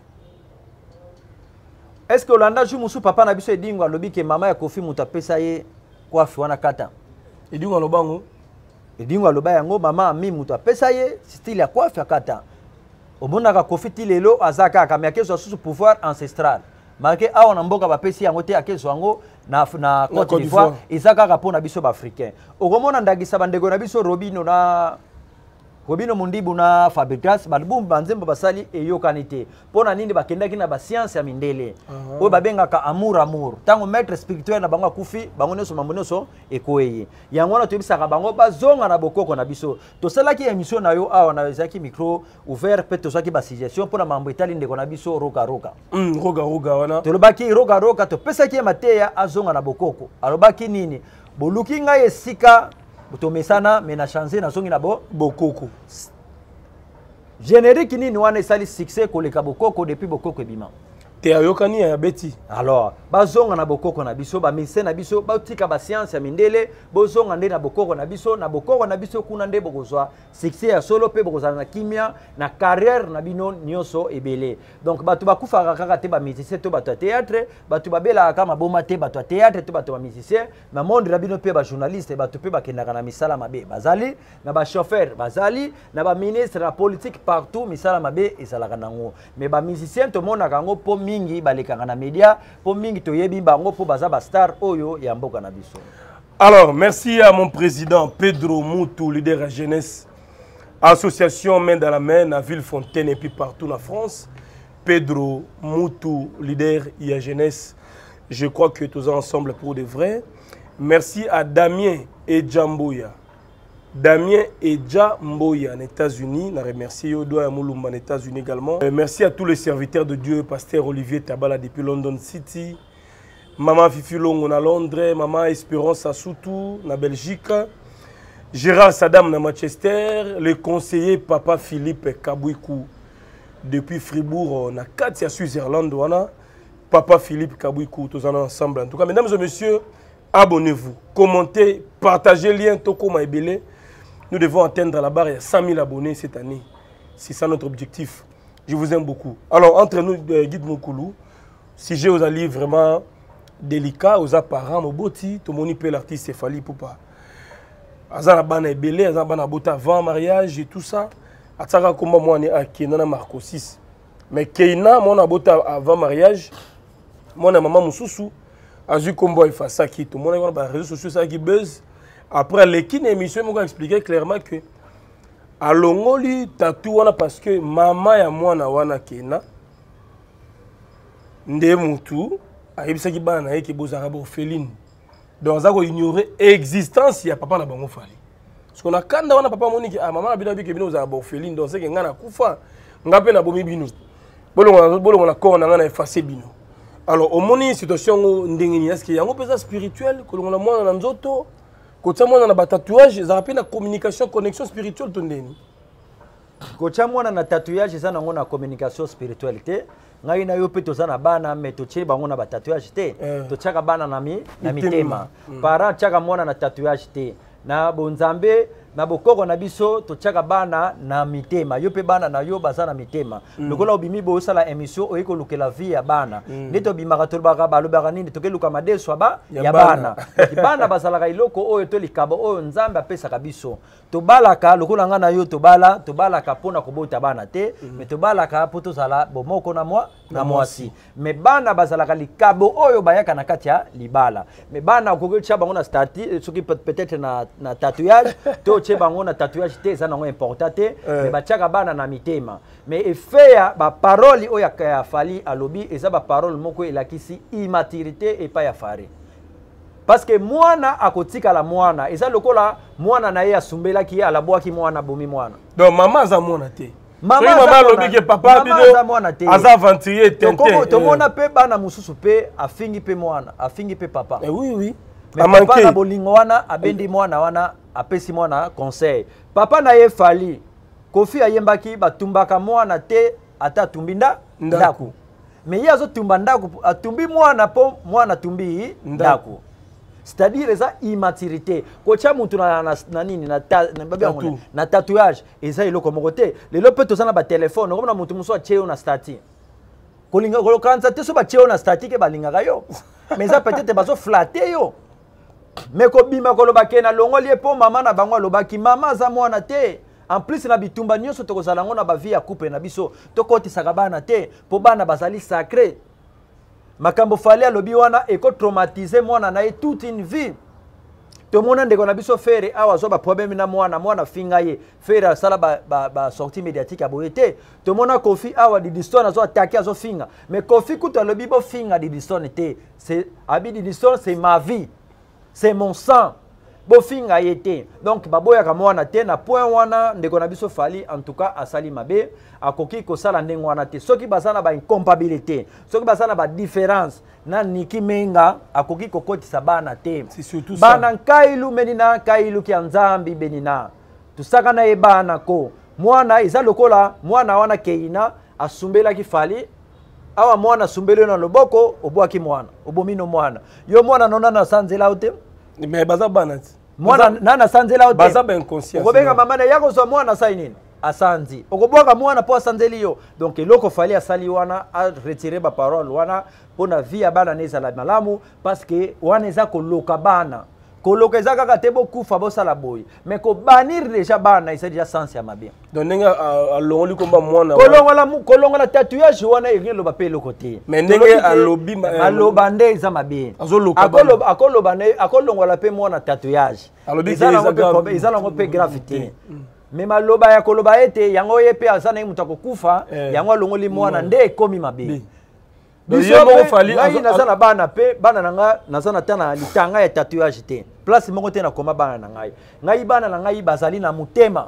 est-ce que Olanda ju musu papa na biso edingwa lobi ke mama ya Kofi mutapesa ye kwa fiwana kata edingwa lobango edingwa loba yango mama mi mutapesa ye style ya kwa kata omonaka Kofi tilelo azaka kama yakezo susu pouvoir ancestral marqué awa na mboka bapesi yango te akezo yango na na Côte d'Ivoire ezaka ka pona biso ba africain okomona ndagisa bandeko na biso Robino na Robino Mundibu na Fabrikas balbum banzemba basali eyokanite pona nini bakendaki na ba science ya mindele oyo babengaka amour amour tango maître spirituel na bango akufi bango nyonso mambo nyonso ekoyeye yango wana tobisaka bango bazonga na bokoko na biso tosalaki émission na yo awa na ezaki micro ouvert pe tosaki ba suggestion pona mambo etali ndeko na biso roka roka mm roka roka wana tolobaki roka roka topesaki mateya azonga na bokoko alobaki nini boluki ngai esika butomesana mena changer na zongi na bo bokoko générique nini wana esali succès koleka bokoko depuis bokoko ebima te ayokani ya beti alors bazonga na bokoko na biso ba mise na biso batika ba science ya mindele bozonga nde na bokoko na biso na bokoko na biso kuna nde bokozwa succès ya solo pe bokozala na kimia na carrière na bino nyonso ebele donc bato bakufaka kaka te ba musicien to bato ya théâtre bato babela kama boma te bato ya théâtre to bato ba musicien na monde na bino pe ba journaliste bato pe bakendaka na misala mabe bazali na ba chauffeur bazali na ba ministre na politique partout misala mabe ezalaka nango mais ba musicien to monaka ngo po mingi balekanga na média po mingi toyebi bango po baza ba star oyo ya mboka na biso. Alors merci à mon président Pedro Moutou, leader à jeunesse, association main dans la main à Villefontaine et puis partout en France. Pedro Moutou, leader à jeunesse, je crois que tous ensemble pour de vrai. Merci à Damien et Djamboya. Damien et Djamboya en États-Unis. Je remercie Yodo Moulumba en États-Unis également. Euh, merci à tous les serviteurs de Dieu, pasteur Olivier Tabala depuis London City, Maman Fifi Longo à Londres, Maman Espérance à Soutou, en Belgique, Gérard Saddam à Manchester, le conseiller Papa Philippe Kabouikou depuis Fribourg, en Katia, Suisse-Irlande, Papa Philippe Kabouikou, tous ensemble. En tout cas, mesdames et messieurs, abonnez-vous, commentez, partagez le lien, Toko Maïbélé. Nous devons atteindre la barre de cent mille abonnés cette année. C'est ça notre objectif. Je vous aime beaucoup. Alors, entre nous, euh, Guide Moukoulou, sujet aux alliés vraiment délicat, aux apparents, au boti, tout le monde peut l'artiste Céphali Poupa. Azana Bana Ebélé, Azana Bana Bota avant mariage et tout ça. Atsaka Komba Mouane Ake, Nana Marco six. Mais Keina, mon abota avant mariage, mon maman Moussoussou, a vu comment il fait ça qui tout. Mon a réseaux sociaux ça qui buzz. Après l'équipe émission, on m'a expliqué clairement que à Longoli tatou wana parce que maman ya mwana wana Keina nde mutu ayebisa ki bana na ye ki bozaka ba orpheline. Donc ça ko ignorer existence ya papa na bango fali. Parce qu'on a kanda wana papa moniki ah maman abina bi ke bino za ba orpheline donc c'est que ngana kufa ngape na bomi bino. Bolongo bolongo na corps na ngana effacer bino. Alors au moni situation ndengini est-ce que yango pesa spirituel ko longola mwana na nzoto ko tsa mwana na ba tatouage za rappelle la communication connexion spirituelle tondeni. Ko tsa mwana na tatouage za nango na communication spiritualité. Ngai na yo pe tozana bana me toche bango na ba tatouage te eh. Tochaka bana na mi na mitema mm. Para chaka mwana na tatouage te na bonzambe na bokoko na biso tochaka bana na mitema yo pe bana na yo bazana mitema mm. Lokola obimi bo sala émission oyiko lukela vie ya bana mm. Neto bimaka tolbaka balobaka nini tokeluka madeso ba ya, ya bana bana bazalaka iloko oyo to likabo oyo nzambe apesaka biso tobalaka lokola nga na yo tobala tobalaka pona kobota bana te mm. Me tobalaka po tozala bomoko na moi na mwasi me bana bazalaka likabo oyo bayaka na kati ya libala me bana okoki bango na stati soki peut-être na na tatouage to che bango na tatouage te za nango important te me batiaka bana na mitema me efeya ba parole oyo ya fali alobi eza ba parole moko elakisi immaturité et pas ya fare parce que mwana akotika la mwana eza lokola mwana na ye asumbelaki ye alabwaki mwana bomi mwana donc maman za mwana te Maman maman lobi ke papa bino aza aventurier tente tomona pe bana mususu pe afingi pe mwana afingi pe papa eh oui oui mais papa na bolingo wana abendi mwana wana apesi mwana conseil papa na ye fali kofi ayembaki batumbaka mwana te ata tumbinda ndaku mais ye azotumba ndaku atumbi mwana po mwana tumbi ndaku c'est-à-dire eza immaturité kocha mutu na na nini na na na tatouage eza eloko moko te lelo pe tozana ba téléphone ngomna mutu muso acheo na stati kolinga kolokanza te so ba cheo na stati ke balinga yo mais eza peut-être bazo flatter yo mais ko bima koloba ke na longoli po mama na bango lobaki mama za mwana te en plus na bitumba nyonso tokozala ngo na ba vie ya couple na biso tokotisaka bana te po bana bazali sacré makambo fali alobi wana eko traumatiser mwana na ye toute une vie to mona ndeko na biso fere awa zo ba problème na mwana mwana finga ye fere sala ba ba, ba sortie médiatique aboyete to mona Kofi awa di distone zo attaquer azo finga mais Kofi kuto alobi bo finga di distone te c'est abi di distone c'est ma vie c'est mon sang bo finga yete donc baboya ka mwana te na point wana ndeko na biso fali en tout cas asali mabe akoki ko sala ndenge wana te soki bazana ba incompatibilité soki bazana ba différence na niki menga akoki kokotisa bana te c'est surtout ça bana kailu menina kailu ki nzambi benina tusaka na ebana ko mwana iza lokola mwana wana keina asumbela ki fali awa mwana sumbelo na loboko obwaki mwana obomino mwana yo mwana nona na sanzela ote mais baza bana mwana nana sanzela ote baza ba inconscience okobenga mama na yako so mwana sai nini asanzi okobwaka mwana po asanzeli yo donc eloko fali asali wana a retirer ba parole wana pona vie ya bana neza la malamu parce que wana eza koloka bana koloka eza kaka te bokufa bosala boyi mais ko banir déjà bana eza déjà sens ya mabe donc nenga alongoli komba mwana kolongola kolongola tatouage wana eri loba pe eloko te mais ndenge alobi aloba nde eza mabe azoloka akoloba akoloba ne akolongola pe mwana tatouage alobi eza nango pe gravité mais maloba ya koloba ete yango ye pe azana mutu akokufa yango alongoli mwana nde ekomi mabe biso mo fali nazana bana pe bana nanga nazana tana litanga ya tatouage te place moko te na koma bana na ngai ngai bana na ngai bazali na mutema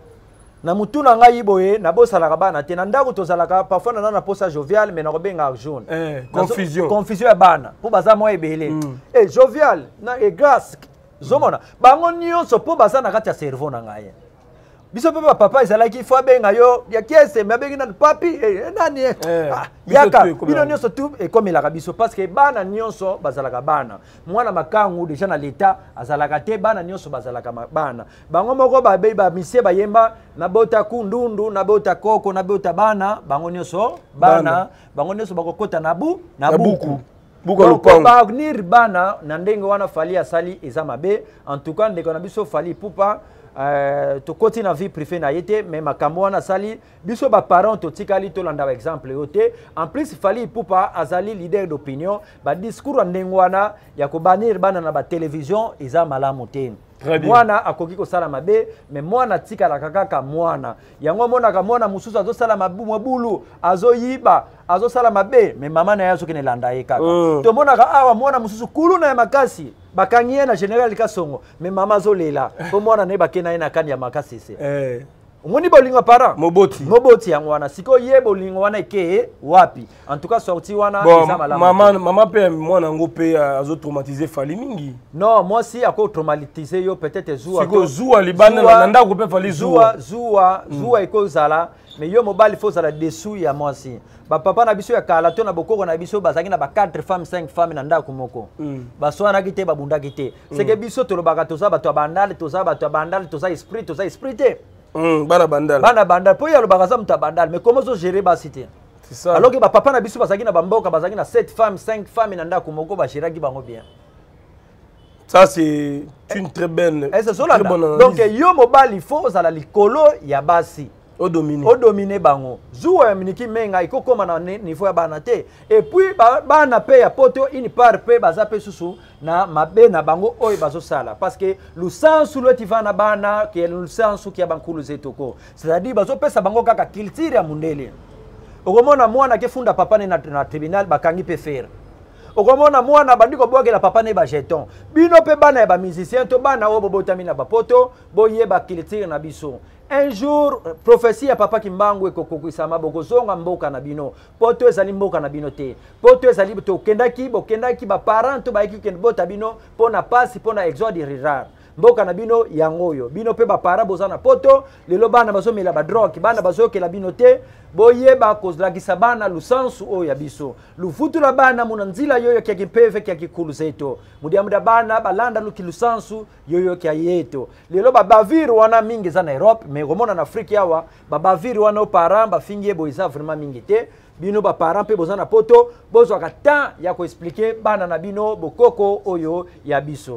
na mutu na ngai boye na bosala bana te na ndako tozalaka parfois na na posa jovial mais na robenga jaune eh confusion confusion ya bana po baza mo ebele eh jovial na e grâce zomona bango nyonso po baza na kati ya cerveau na ngai biso pe papa ezalaki fo benga yo ya kiese me bengi na papi eh nani eh yaka bino nyonso tu ekomela biso parce que bana nyonso bazalaka bana mwana makangu déjà na l'état azalaka te bana nyonso bazalaka bana bango moko ba be ba misie ba yemba na bota kundundu na bota koko na bota bana bango nyonso bana bango nyonso bakokota na bu na buku buku lupango ba avenir bana na ndenge wana fali asali eza mabe en tout cas ndeko na biso fali pupa euh, tokoti na vie privée na yete mais makambo wana sali biso ba parents totikali tolanda ba exemple yote en plus fali pupa azali leader d'opinion ba discours ndengwana ya ko banir bana na ba télévision iza malamu te mwana akoki kosala mabe mais mwana tikala kaka mwana yango mona ka mwana mususu azosala mabu mabulu azoyiba azosala mabe mais mama na yazo kene landa ye kaka mm. to mona ka awa mwana mususu kulu na makasi bakangie na général Kasongo mais mama zolela po mwana ne bakena ina kani ya makasi se eh ngoni bolingo para moboti moboti yango wana siko ye bolingo wana ke wapi en tout cas sorti wana bon, mama mama pe mwana ngo pe azo traumatiser fali mingi non moi si ako traumatiser yo peut-être zua siko zua libana na nda ko pe fali zua zua zua iko zala mais yo mobile faut zala dessous ya moi si ba papa na biso ya kala to na bokoko na biso bazaki na ba quatre femmes cinq femmes na ndako moko mm. baswana kite babunda kite mm. c'est que biso to lobaka toza bato abandale toza bato abandale toza esprit toza esprit te mm, bana bandal bana bandal po ya lobaka za mta bandal mais comment so gérer ba cité c'est ça alors que ba papa na biso bazaki na bamboka bazaki na sept femmes cinq femmes na ndako moko ba géraki bango bien ça c'est une très bonne et c'est très bonne analyse. Donc yo mobile il faut za la likolo ya basi au dominer au dominer bango zuwa ya miniki menga iko koma na niveau ya bana te et puis bana pe ya poto ini par pe baza pe susu na mabe na bango oyo bazo sala parce que le sens lo tiva na bana que le sens qui ya bankulu zetoko c'est-à-dire bazo pesa bango kaka culture ya mundele okomona mwana ke funda papa ne na, na tribunal bakangi pe faire okomona mwana bandiko bogela papa ne ba jeton bino pe bana ya ba musicien to bana o bobotami na bapoto boye ba culture na biso. Un jour, prophétie à papa Kimbangu et Kokoko Sama Bokozonga Mboka Nabino. Poto ezali Mboka Nabino te. Poto ezali to kendaki, bo kendaki ba parent to ba eki kenbota bino pona passe pona exode rirar. Mboka Nabino yangoyo. Bino pe ba para bozana poto, lelo bana bazo mela ba drogue, bana bazo ke la bino te. Boye ba kozla kisabana lusansu o ya biso. Lufutu la bana munanzila yoyo kia kipeve kia kikulu zeto. Mudia muda bana balanda luki lusansu yoyo kia yeto. Lelo ba baviri wana mingi za na Europe, me gomona na Afrika yawa, ba baviri wana opara ba fingie boiza vraiment mingi te. Bino ba parent pe bozana poto, bozo akata ya ko expliquer bana na bino bokoko oyo ya biso.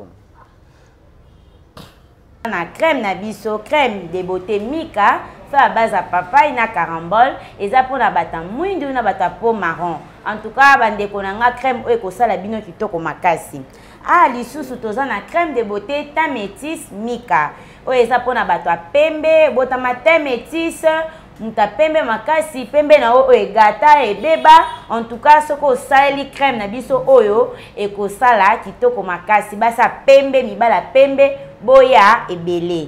Na crème na biso, crème de beauté Mika, fait à base à papaye na carambole, et ça pour na bata mwindu na bata peau marron. En tout cas, bande konanga crème oyo ko sala bino kitoko makasi. Ah, lisusu toza na crème de beauté ta métis Mika. Oyo ça pour na bata pembe, bota matin métis, muta pembe makasi, pembe na oyo egata e beba. En tout cas, soko sali crème na biso oyo e ko sala kitoko makasi. Basa pembe mibala pembe boya et belé.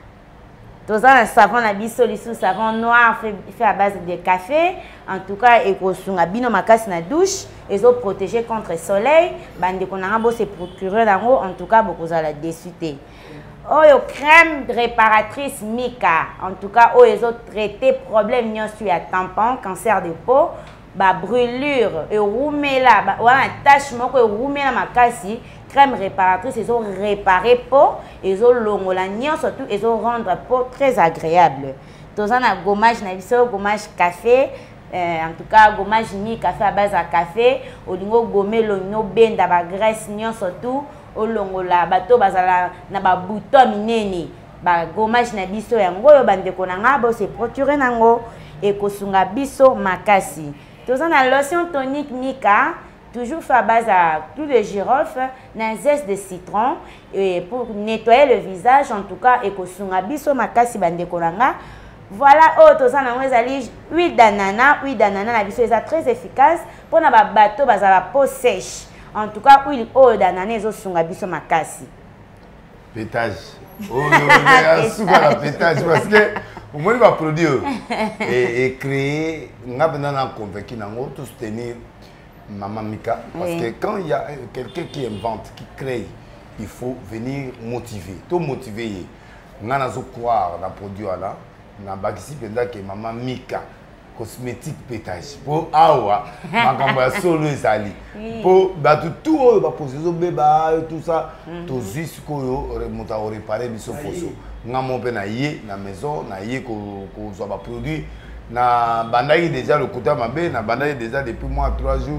Tous un savon na biso lisu savon noir fait, fait à base de café. En tout cas, et ko sunga bino makasi na douche, et zo protéger contre le soleil. Bande konanga bo se procurer dango, en tout cas beaucoup za la dessuté. Oyo crème réparatrice Mika. En tout cas, oyo zo traiter problème nyosu ya tampon, cancer de peau, ba brûlure et roumela, ba wana tache moko e roumela makasi. Crème réparatrice, ils ont réparé peau, ils ont longola surtout ils ont rendre peau très agréable. Tous on a gommage na biso, gommage café, euh, en tout cas gommage ni café à base à café, au lingo gommé l'oignon benda ba graisse nion surtout au longola bato bazala na ba bouton minene. Ba gommage na biso yango yo bande konanga bo se procurer nango et kosunga biso makasi. Tous on a lotion tonique Mika. Toujours fait à base à tout le girofle, un zeste de citron et pour nettoyer le visage en tout cas et que sunga biso makasi bande kolanga. Voilà autre ça na ngezali huile d'ananas, huile d'ananas na biso est très efficace pour na ba bateau baza la peau sèche. En tout cas huile eau d'ananas zo sunga biso makasi. Pétage. Oh non, souvent la pétage parce que au moins va produire et, et créer nga banana convaincu nango tout soutenir Maman Mika, parce oui. que quand il y a quelqu'un qui invente, qui crée, il faut venir motiver. Tout motiver. On a croire dans le produit là. On a ici que Maman Mika, cosmétique pétage. Pour Awa, ma solo et sali. Pour tout, tout, poser des bébés, tout ça, tout juste pour réparer les choses. On a mon père na maison, na yé qu'on soit produit. Na bandai déjà le côté mabé, na bandai déjà depuis moins trois jours.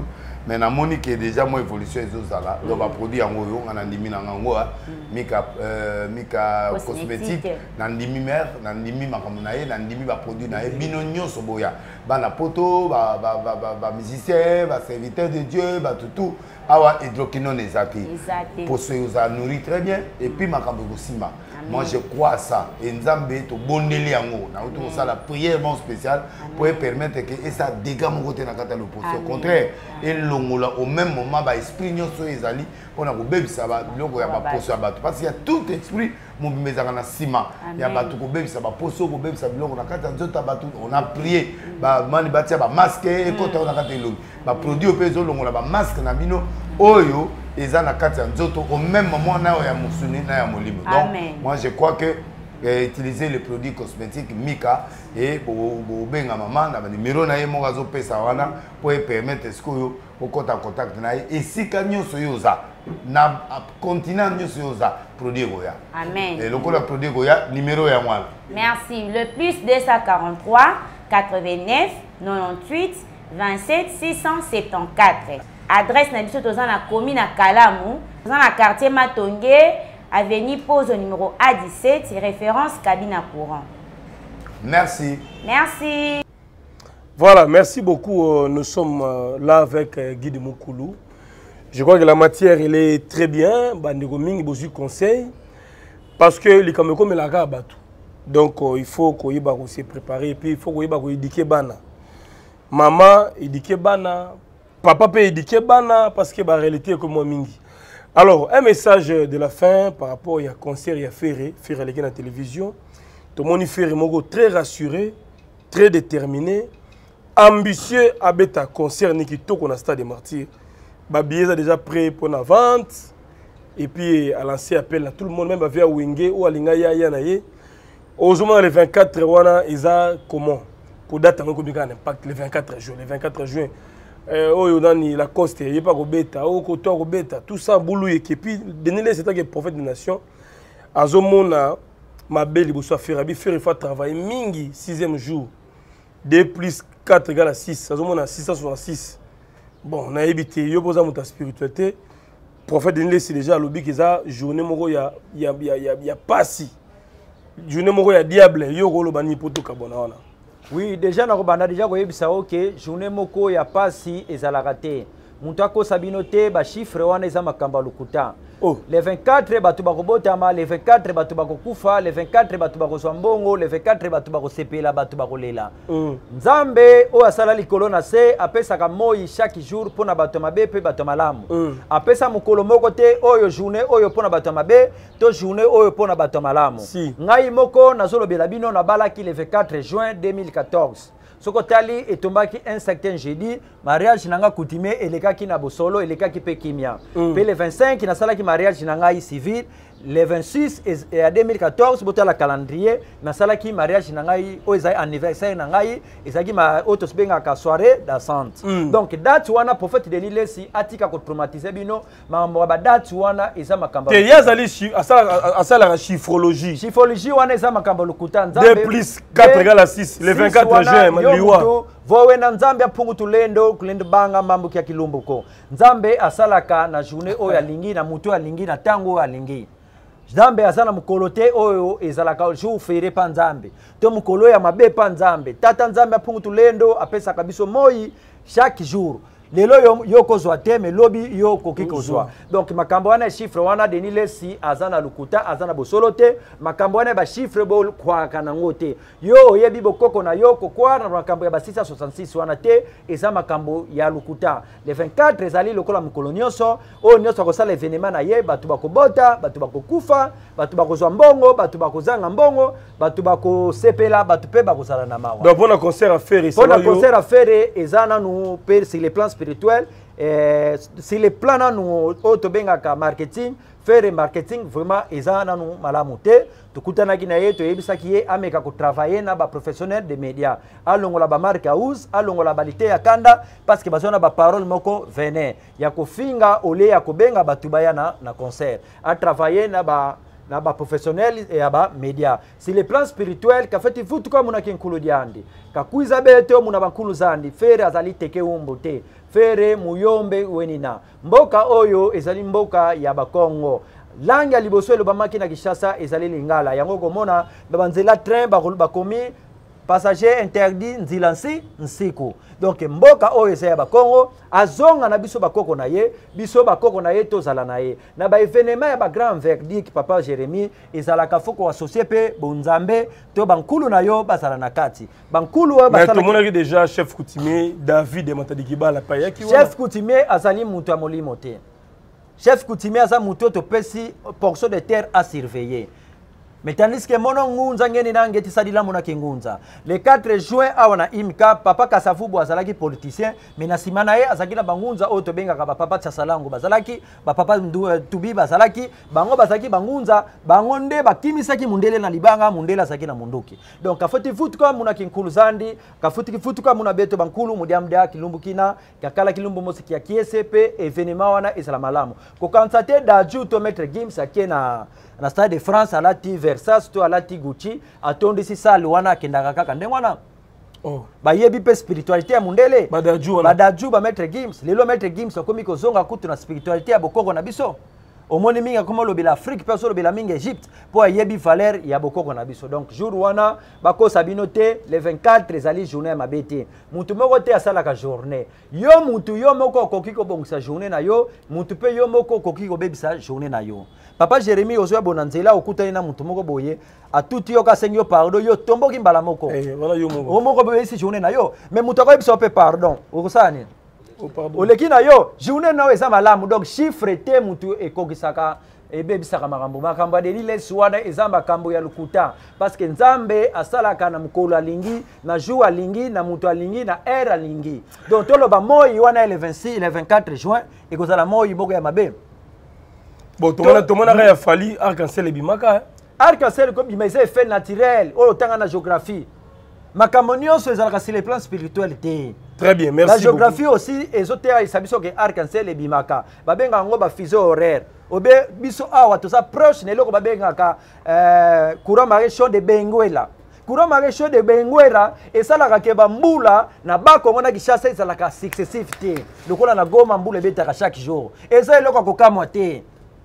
mais na moni que déjà moi évolution ezozala donc ba produit yango yo ngana ndimi na ngango mika euh, mika cosmétique na ndimi mère na ndimi makambo na ye na ndimi ba produit na ye bino nyonso boya bana poto ba ba ba ba musicien ba serviteur de Dieu ba tout awa hydroquinone ezati pour se vous nourrir très bien et puis makambo kosima. Moi je crois à ça et nzambe to bondeli yango na auto ça la prière bon spéciale pour permettre que et ça dégage mon côté na kata le poste au contraire et longola au même moment ba esprit nyonso ezali on a ko bebisa ba loko ya ba poste ya bato parce qu'il y a tout esprit mon bimezaka na sima ya bato ko bebisa ba poste ko bebisa biloko na kata nzota bato on a prié ba mani batia ba masque et kota on a kata lo ba produit au peso longola ba masque na bino oyo eza na kati ya nzoto au même moment na ya musuni na ya molimo. Donc moi je crois que eh, utiliser les produits cosmétiques Mika et pour benga maman na numéro na ye mo gazo pesa wana pour permettre ce que au contact contact na et si kanyo soyoza na continent nyo soyoza produit goya. Amen. Et le ko la produit goya numéro ya mwana. Merci. Le plus deux cent quarante-trois quatre-vingt-neuf quatre-vingt-dix-huit vingt-sept six cent soixante-quatorze. Adresse na biso toza na commune à Kalamu, toza na quartier Matonge, avenue Pose au numéro A dix-sept, référence cabine à courant. Merci. Merci. Voilà, merci beaucoup. Nous sommes là avec Guy de Moukoulou. Je crois que la matière elle est très bien. Bandego mingi bozu conseil parce que les kameko me la gabatu. Donc il faut qu'on y ba se préparer et puis il faut qu'on y ba ko éduquer bana. Maman éduquer bana. Papa peut éduquer bana parce que la réalité est comme moi mingi. Alors, un message de la fin par rapport à concert et à Ferré, Ferré à la télévision. Tout le monde Ferré Mogo très rassuré, très déterminé, ambitieux à bêta concert Nikito qu'on a stade des martyrs. Babies a déjà prêt pour la vente et puis à lancer appel à tout le monde même via Wenge ou à Lingaya Yanaye. Aujourd'hui le vingt-quatre wana isa comment pour date un impact le vingt-quatre juin, le vingt-quatre juin. Oh, la coste, il n'y a pas de bêta, oh, de bêta, tout ça, boulou et puis, Denile, c'est un prophète de nation. À Zomona, ma belle, il faut faire, il faut travailler, mingi, sixième jour, deux plus quatre égale à six, à Zomona, six cent soixante-six. Bon, on a évité, il y a besoin de spiritualité. Prophète Denile, c'est déjà l'objet qu'il y a, journée, il y a, il y a, il y a, il y a pas si. Journée, il y a diable, il y a le bani poto kabona. Oui, déjà, nous avons déjà dit que journée moko ya pasi ezalaka te. Muntako sabinote ba chiffre wana eza makamba lukuta. Oh. Le vingt-quatre batu bakobotama, le vingt-quatre batu bakokufa, le vingt-quatre batu bakozwa mbongo, le vingt-quatre batu bakosepela, batu bakolela. Mm. Nzambe o asala likolo na se apesaka moi chaque jour pona batu mabe pe batu malamu. Mm. Apesa mukolo moko te oyo journée oyo pona batu mabe, to journée oyo pona batu malamu. Si. Ngai moko nazolo belabino na balaki le vingt-quatre juin deux mille quatorze. Soko tali etombaki un certain jeudi, mariage nanga coutumier elekaki na bosolo, elekaki pe kimia. Mm. Pe le vingt-cinq na salaki mariage nanga civil, le vingt-six et à deux mille quatorze bota la calendrier, na salaki mariage nanga o ezai anniversaire nanga ezaki ma autos benga ka soirée dansante. Mm. Donc date wana prophète de l'Ilesi atika ko traumatiser bino, mambo ba date wana eza makamba. Te yazali chi asala asala la chiffrologie. Chiffrologie wana eza makamba lukuta nzambe. deux plus quatre égale à six, le vingt-quatre juin. Liwa. Vowe na nzambe apungu tulendo kulendo banga mambo kia kilumbuko. Nzambe asalaka na journée oyo alingi na mutu alingi na tango alingi. Nzambe asala mukolote oyo ezalaka jour férié pa nzambe. To mukolo ya mabe pa nzambe. Tata nzambe apungu tulendo apesa kabiso moi chaque jour. Lelo yoko zwa teme lobi yoko kiko zwa. Donc makambo wana chiffre wana denile si azana lukuta azana bosolote makambo wana ba chiffre bo kwa kana ngote. Yo yebi bokoko na yoko kwa na makambo ya ba six cent soixante-six wana te eza makambo ya lukuta. Le vingt-quatre ezali lokola mukolo nyonso o nyonso ko sala événement na ye batu bakobota batu bakokufa batu bakozwa mbongo batu bakozanga mbongo batu bakosepela batu pe bakozala na mawa. Donc pour un concert à faire ici. Pour un concert à faire ezana nous per sur les plans spirituel, eh, si les plans nous autobengaka marketing, faire marketing vraiment ezana nous malamute, tukutana kina yeto yebisa kiye ameka ko travailler na ba professionnel de médias. Alongola ba marque house, alongola balite ya kanda parce que bazona ba parole moko venait. Ya ko finga ole ya ko benga batu bayana na concert. A travailler na ba na ba professionnel et aba média. Sur le plan spirituel ka feti futu kwa muna kinkulu diandi. Ka kuiza beto muna bankulu zandi fere azali teke umbote. Fere muyombe wenina. Mboka oyo ezali mboka ya Bakongo. Langue ya liboso elobamaki na Kinshasa ezali lingala. Yango komona babanzela train bakomi passager interdit nzilansi nsiku. Donc mboka oyo eza ya Bakongo azonga na biso bakoko na ye, biso bakoko na ye tozala na ye. Na ba événement ya ba grand verdict papa Jérémy ezalaka foko associé pe bonzambe to bankulu na yo bazala na kati. Bankulu oyo bazala. Mais tout le monde déjà chef coutumier David de Matadikiba la payaki. Chef coutumier azali mutu ya molimo te. Chef coutumier aza mutu to pesi portion de terre à surveiller. Mais tandis que mon ngunza ngeni nangeti sadila mona kingunza. Le quatre juin awana imka papa Kasavubu azalaki politicien mais na simana ye azakina bangunza oto benga ka papa Tsasalango bazalaki ba papa Tubi bazalaki bango bazaki bangunza bango nde bakimisaki mundele na libanga mundele azaki na munduki. Donc kafoti futu kwa muna kinkulu zandi kafuti futu kwa muna beto bankulu mudiamda kilumbu kina kakala kilumbu mosiki ya K S P événement wana islamalamo. Ko constater daju to mettre games akena na Stade de France alati Versace to alati Gucci atondisi sali wana kendaka kaka ndengwana oh ba yebi pe spiritualité ya mundele badaju wana badaju ba maître Gims lelo maître Gims akomi kozonga kutu na spiritualité ya bokoko na biso omoni minga komo lobela Afrique pe so lobela minga Egypte po yebi valeur ya bokoko na biso. Donc jour wana bako sabino te le vingt-quatre ezali journée mabete mutu moko te asalaka journée yo mutu yo moko kokiko bongisa journée na yo mutu pe yo moko kokiko bebisa journée na yo. Papa Jérémy ozo bonanzela okutani na mutu moko boye atuti yo ka sengi yo pardon yo tomboki mbala moko eh voilà yo moko o moko boye si journée na yo mais mutu ko biso pe pardon okosani oh pardon oleki na yo journée na eza malamu. Donc chiffre te mutu ekokisaka ebebisaka makambo makambo de lile suwana ezamba kambo ya lukuta parce que nzambe asalaka na mukolo alingi na jour alingi na mutu alingi na heure alingi. Donc toloba moi wana le vingt-six le vingt-quatre juin ekozala moi boko ya mabe. Bon, tout le monde a fallu arc-en-ciel et bimaka. Arc-en-ciel comme il c'est effet naturel. Oh, tant la géographie. Makamonio sur les plans spirituels. Très bien, merci. La géographie beaucoup. Aussi, les autres ils savent que arc-en-ciel et bimaka. Babenga ngo ba fuseau horaire. Obe biso awa tout ça proche ne loko babenga ka euh courant maréchal de Benguela. Courant maréchal de Benguela et ça la rakeba mbula na ba Kongo na Kinshasa ça la ka successivité. Lokola na goma mbula betaka chaque jour. Et ça loko ko kamwa te.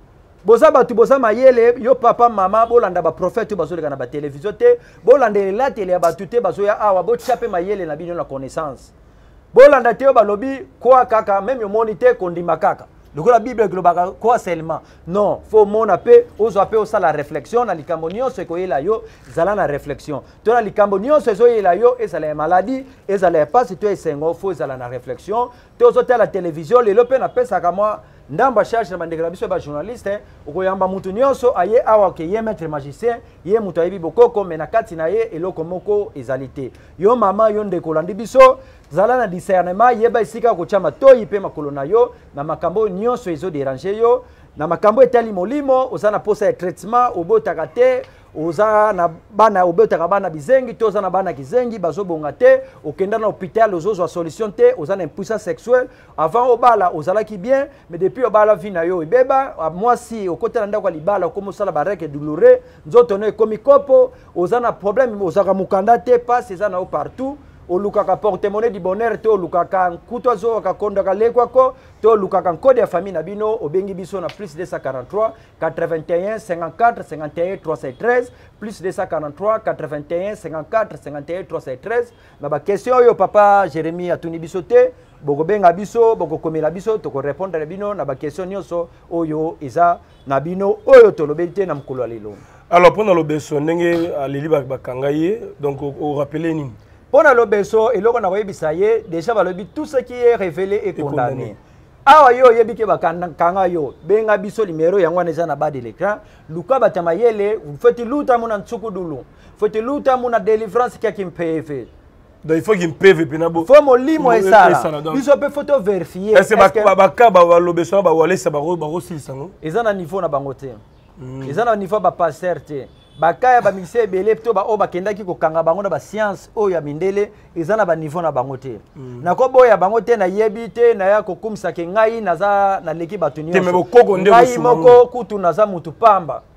Boza batu boza mayele yo papa mama bolanda ba prophète bazoleka na ba télévision te bolanda la télé ya batu te bazoya awa bo chape mayele na bino na connaissance bolanda te ba lobi kwa kaka même yo monite kondima kaka lokola bible global quoi seulement non faut mona pe ozo pe osa la réflexion na likambo nyonso ekoyela yo zala na réflexion to na likambo nyonso ezoyela yo ezala ya maladie ezala ya passe to esengo faut ezala na réflexion to ozo te la télévision lelo pe na pesa ka moi ndamba charge na bandekela biso ba journaliste okoyamba mutu nyonso aye awa ke ye maître magicien ye mutu ayebi bokoko mena kati na ye eloko moko ezalité yo mama yo ndeko landi biso zala na discernement yeba isika ko chama toyi pe makolo na yo na makambo nyonso ezo déranger yo na makambo etali molimo ozana posa ya traitement obotaka te oza na bana obotaka bana bizengi to oza na bana kizengi bazobonga te okenda na hôpital ozozwa solution te oza na impuissance sexuelle avant obala ozalaki bien mais depuis obala vie na yo ebeba mwasi okotela ndako ya libala okomosala bareke douloureux nzoto no ekomi kopo oza na problème ozaka mukanda te passe eza na yo partout olukaka porte-monnaie du bonheur to olukaka kuto zo ka kondaka lekwako to olukaka code ya famille na bino obengi biso na plus deux cent quarante-trois quatre-vingt-un cinquante-quatre cinquante et un trois cent treize plus deux cent quarante-trois quatre-vingt-un cinquante-quatre cinquante et un trois cent treize na ba question yo papa Jérémy atuni biso te boko benga biso boko komela biso to ko répondre bino na ba question nyonso oyo eza na bino oyo to lobelite na mkolo lelo. Alors pour le beso ndenge aleli bakanga ye donc au rappeler nini pour le beso et l'on a rebisaye déjà balobi tout ce qui est révélé est condamné. Awa yo yebike bakanga yo benga biso numéro yango neza na bas de l'écran luka batamayele vous faites luta mona tsukudulu faites luta mona délivrance qui kim P V. Donc il faut qu'il P V penabo faut mo limo esala biso pe photo vérifier est-ce que baka ba lo beso ba wale sa ba ba rosilsango ezana niveau na bangote ezana niveau ba passer te bakaya ba mise belé to ba o bakendaki ko kanga bango na ba science o ya mindele ezana ba niveau na bango te na ko boya bango te na yebi te na ya ko kumisa ke ngai naza na leki batunyo ngai moko kutu naza mutu pamba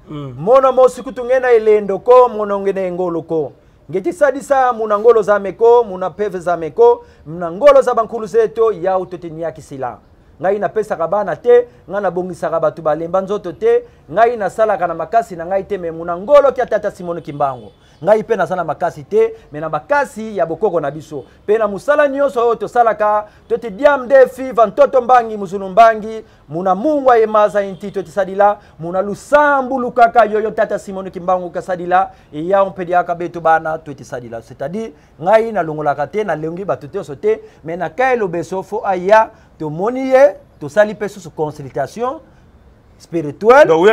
mona mosikutu ngena elendo ko mona ngene ngolo ko ngeti sadisa muna ngolo za meko muna peve za meko muna ngolo za bankulu zeto ya utotini kisila ngai na pesa kabana te ngana bongisa kabatu balemba nzoto te ngai na sala kana makasi na ngai te me muna ngolo kya tata Simon Kimbangu ngai pe na sala makasi te me na makasi ya bokoko na biso pe na musala nyoso oyo to salaka to te diam defi vantoto mbangi musunu mbangi muna mungwa emaza inti to te sadila muna lusambu lukaka yoyo tata Simon Kimbangu kasadila e ya ompedi aka beto bana to te sadila c'est-à-dire ngai na longolaka te na lengi batote sote me na kailo beso fo aya to moniye to sali peso sous consultation spirituelle. Donc, oui,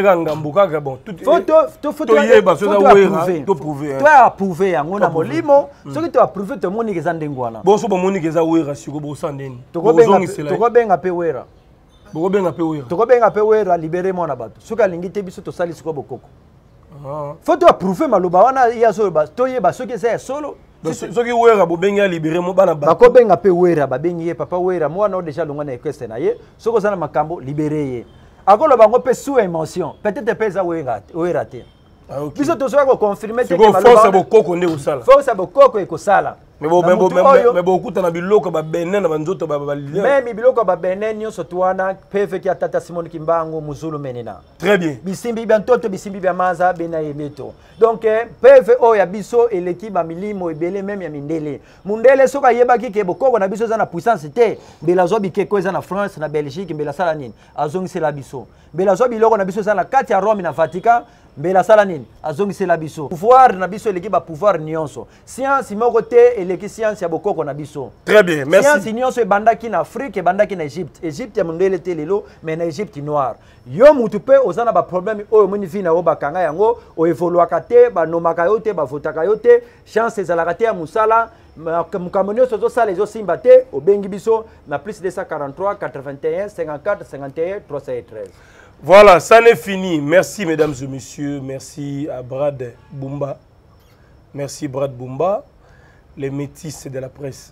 il bon. Faut to faut to yeba so za wera to prouver. To approuver yango na molimo, ce que tu approuver to moni keza ndengwana. Bon so ba moni keza wera siko bo sandeni. To ko benga to ko benga pe wera. Bo benga pe wera. To ko benga pe wera libérer mon abato. Soka lingite biso to sali siko bokoko. Ah. Faut to approuver maloba wana ya so ba to yeba so ke c'est solo. Soki wera bo benga libérer mo bana ba. Ba ko benga pe wera ba bengi ye papa wera mo na déjà longa na request na ye. Soko sana makambo libérer ye. Akolo bango pe sous émotion peut-être pesa wera wera te biso to soka ko confirmer te que force bokoko nde usala force bokoko ekosala mais bo mais bo mais bokuta na biloko ba benen na banzoto ba ba même biloko ba benen nyo sotwana peve ki atata Simon Kimbangu muzulu menina très bien bisimbi bya ntoto bisimbi bya maza bena yemeto donc peve o ya biso eleki ba milimo ebele même ya mindele mundele soka yebaki ke bokoko na biso za na puissance te bela zo bikeko za na France na Belgique bela sala nini azongisi la biso bela zo biloko na biso za na kati ya Rome na Vatican bela sala nini azongisi la biso pouvoir na biso eleki ba pouvoir nyonso science moko te eleki science ya bokoko na biso très bien merci science nyonso ebandaki na Afrique ebandaki na Egypte Egypte ya mundele te lelo mais na Egypte noir yo mutu pe ozana ba problème oyo moni vina o bakanga yango o evoluaka te ba nomaka yo te ba votaka yo te chance ezalaka te ya musala mukamoni sozo sala ezo simba te obengi biso na plus deux cent quarante-trois quatre-vingt-un cinquante-quatre cinquante et un trois cent treize. Voilà, ça n'est fini. Merci mesdames et messieurs, merci à Brad Bumba. Merci Brad Bumba, les métis de la presse.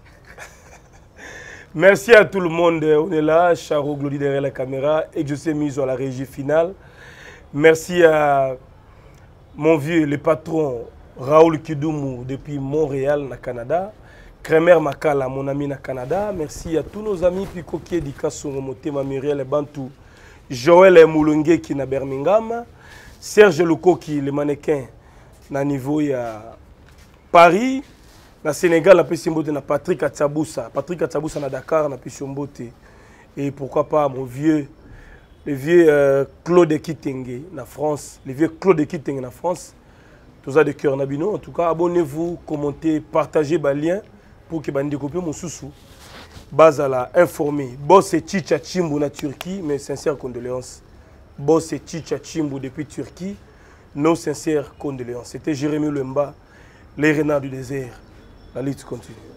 Merci à tout le monde, on est là, Charo Glody derrière la caméra et je suis mis à la régie finale. Merci à mon vieux, le patron Raoul Kidoumou depuis Montréal, au Canada. Kremer Makala, mon ami au Canada. Merci à tous nos amis Pikokie, Dikasso, Motema, Muriel et Bantou. Joël Moulungue qui na Birmingham, Serge Lukoki, le mannequin na niveau ya Paris, na Sénégal na Pissimbote na Patrick Atsaboussa, Patrick Atsaboussa na Dakar na Pissimbote et pourquoi pas mon vieux le vieux euh, Claude Kitenge na France, le vieux Claude Kitenge na France. Tout ça de cœur nabino. En tout cas, abonnez-vous, commentez, partagez le lien pour que bandi copie mon sousou. Bazala informé. Boss et Chicha Chimbu na Turquie, mes sincères condoléances. Boss et Chicha Chimbu depuis Turquie, nos sincères condoléances. C'était Jérémy Lemba, les renards du désert. La lutte continue.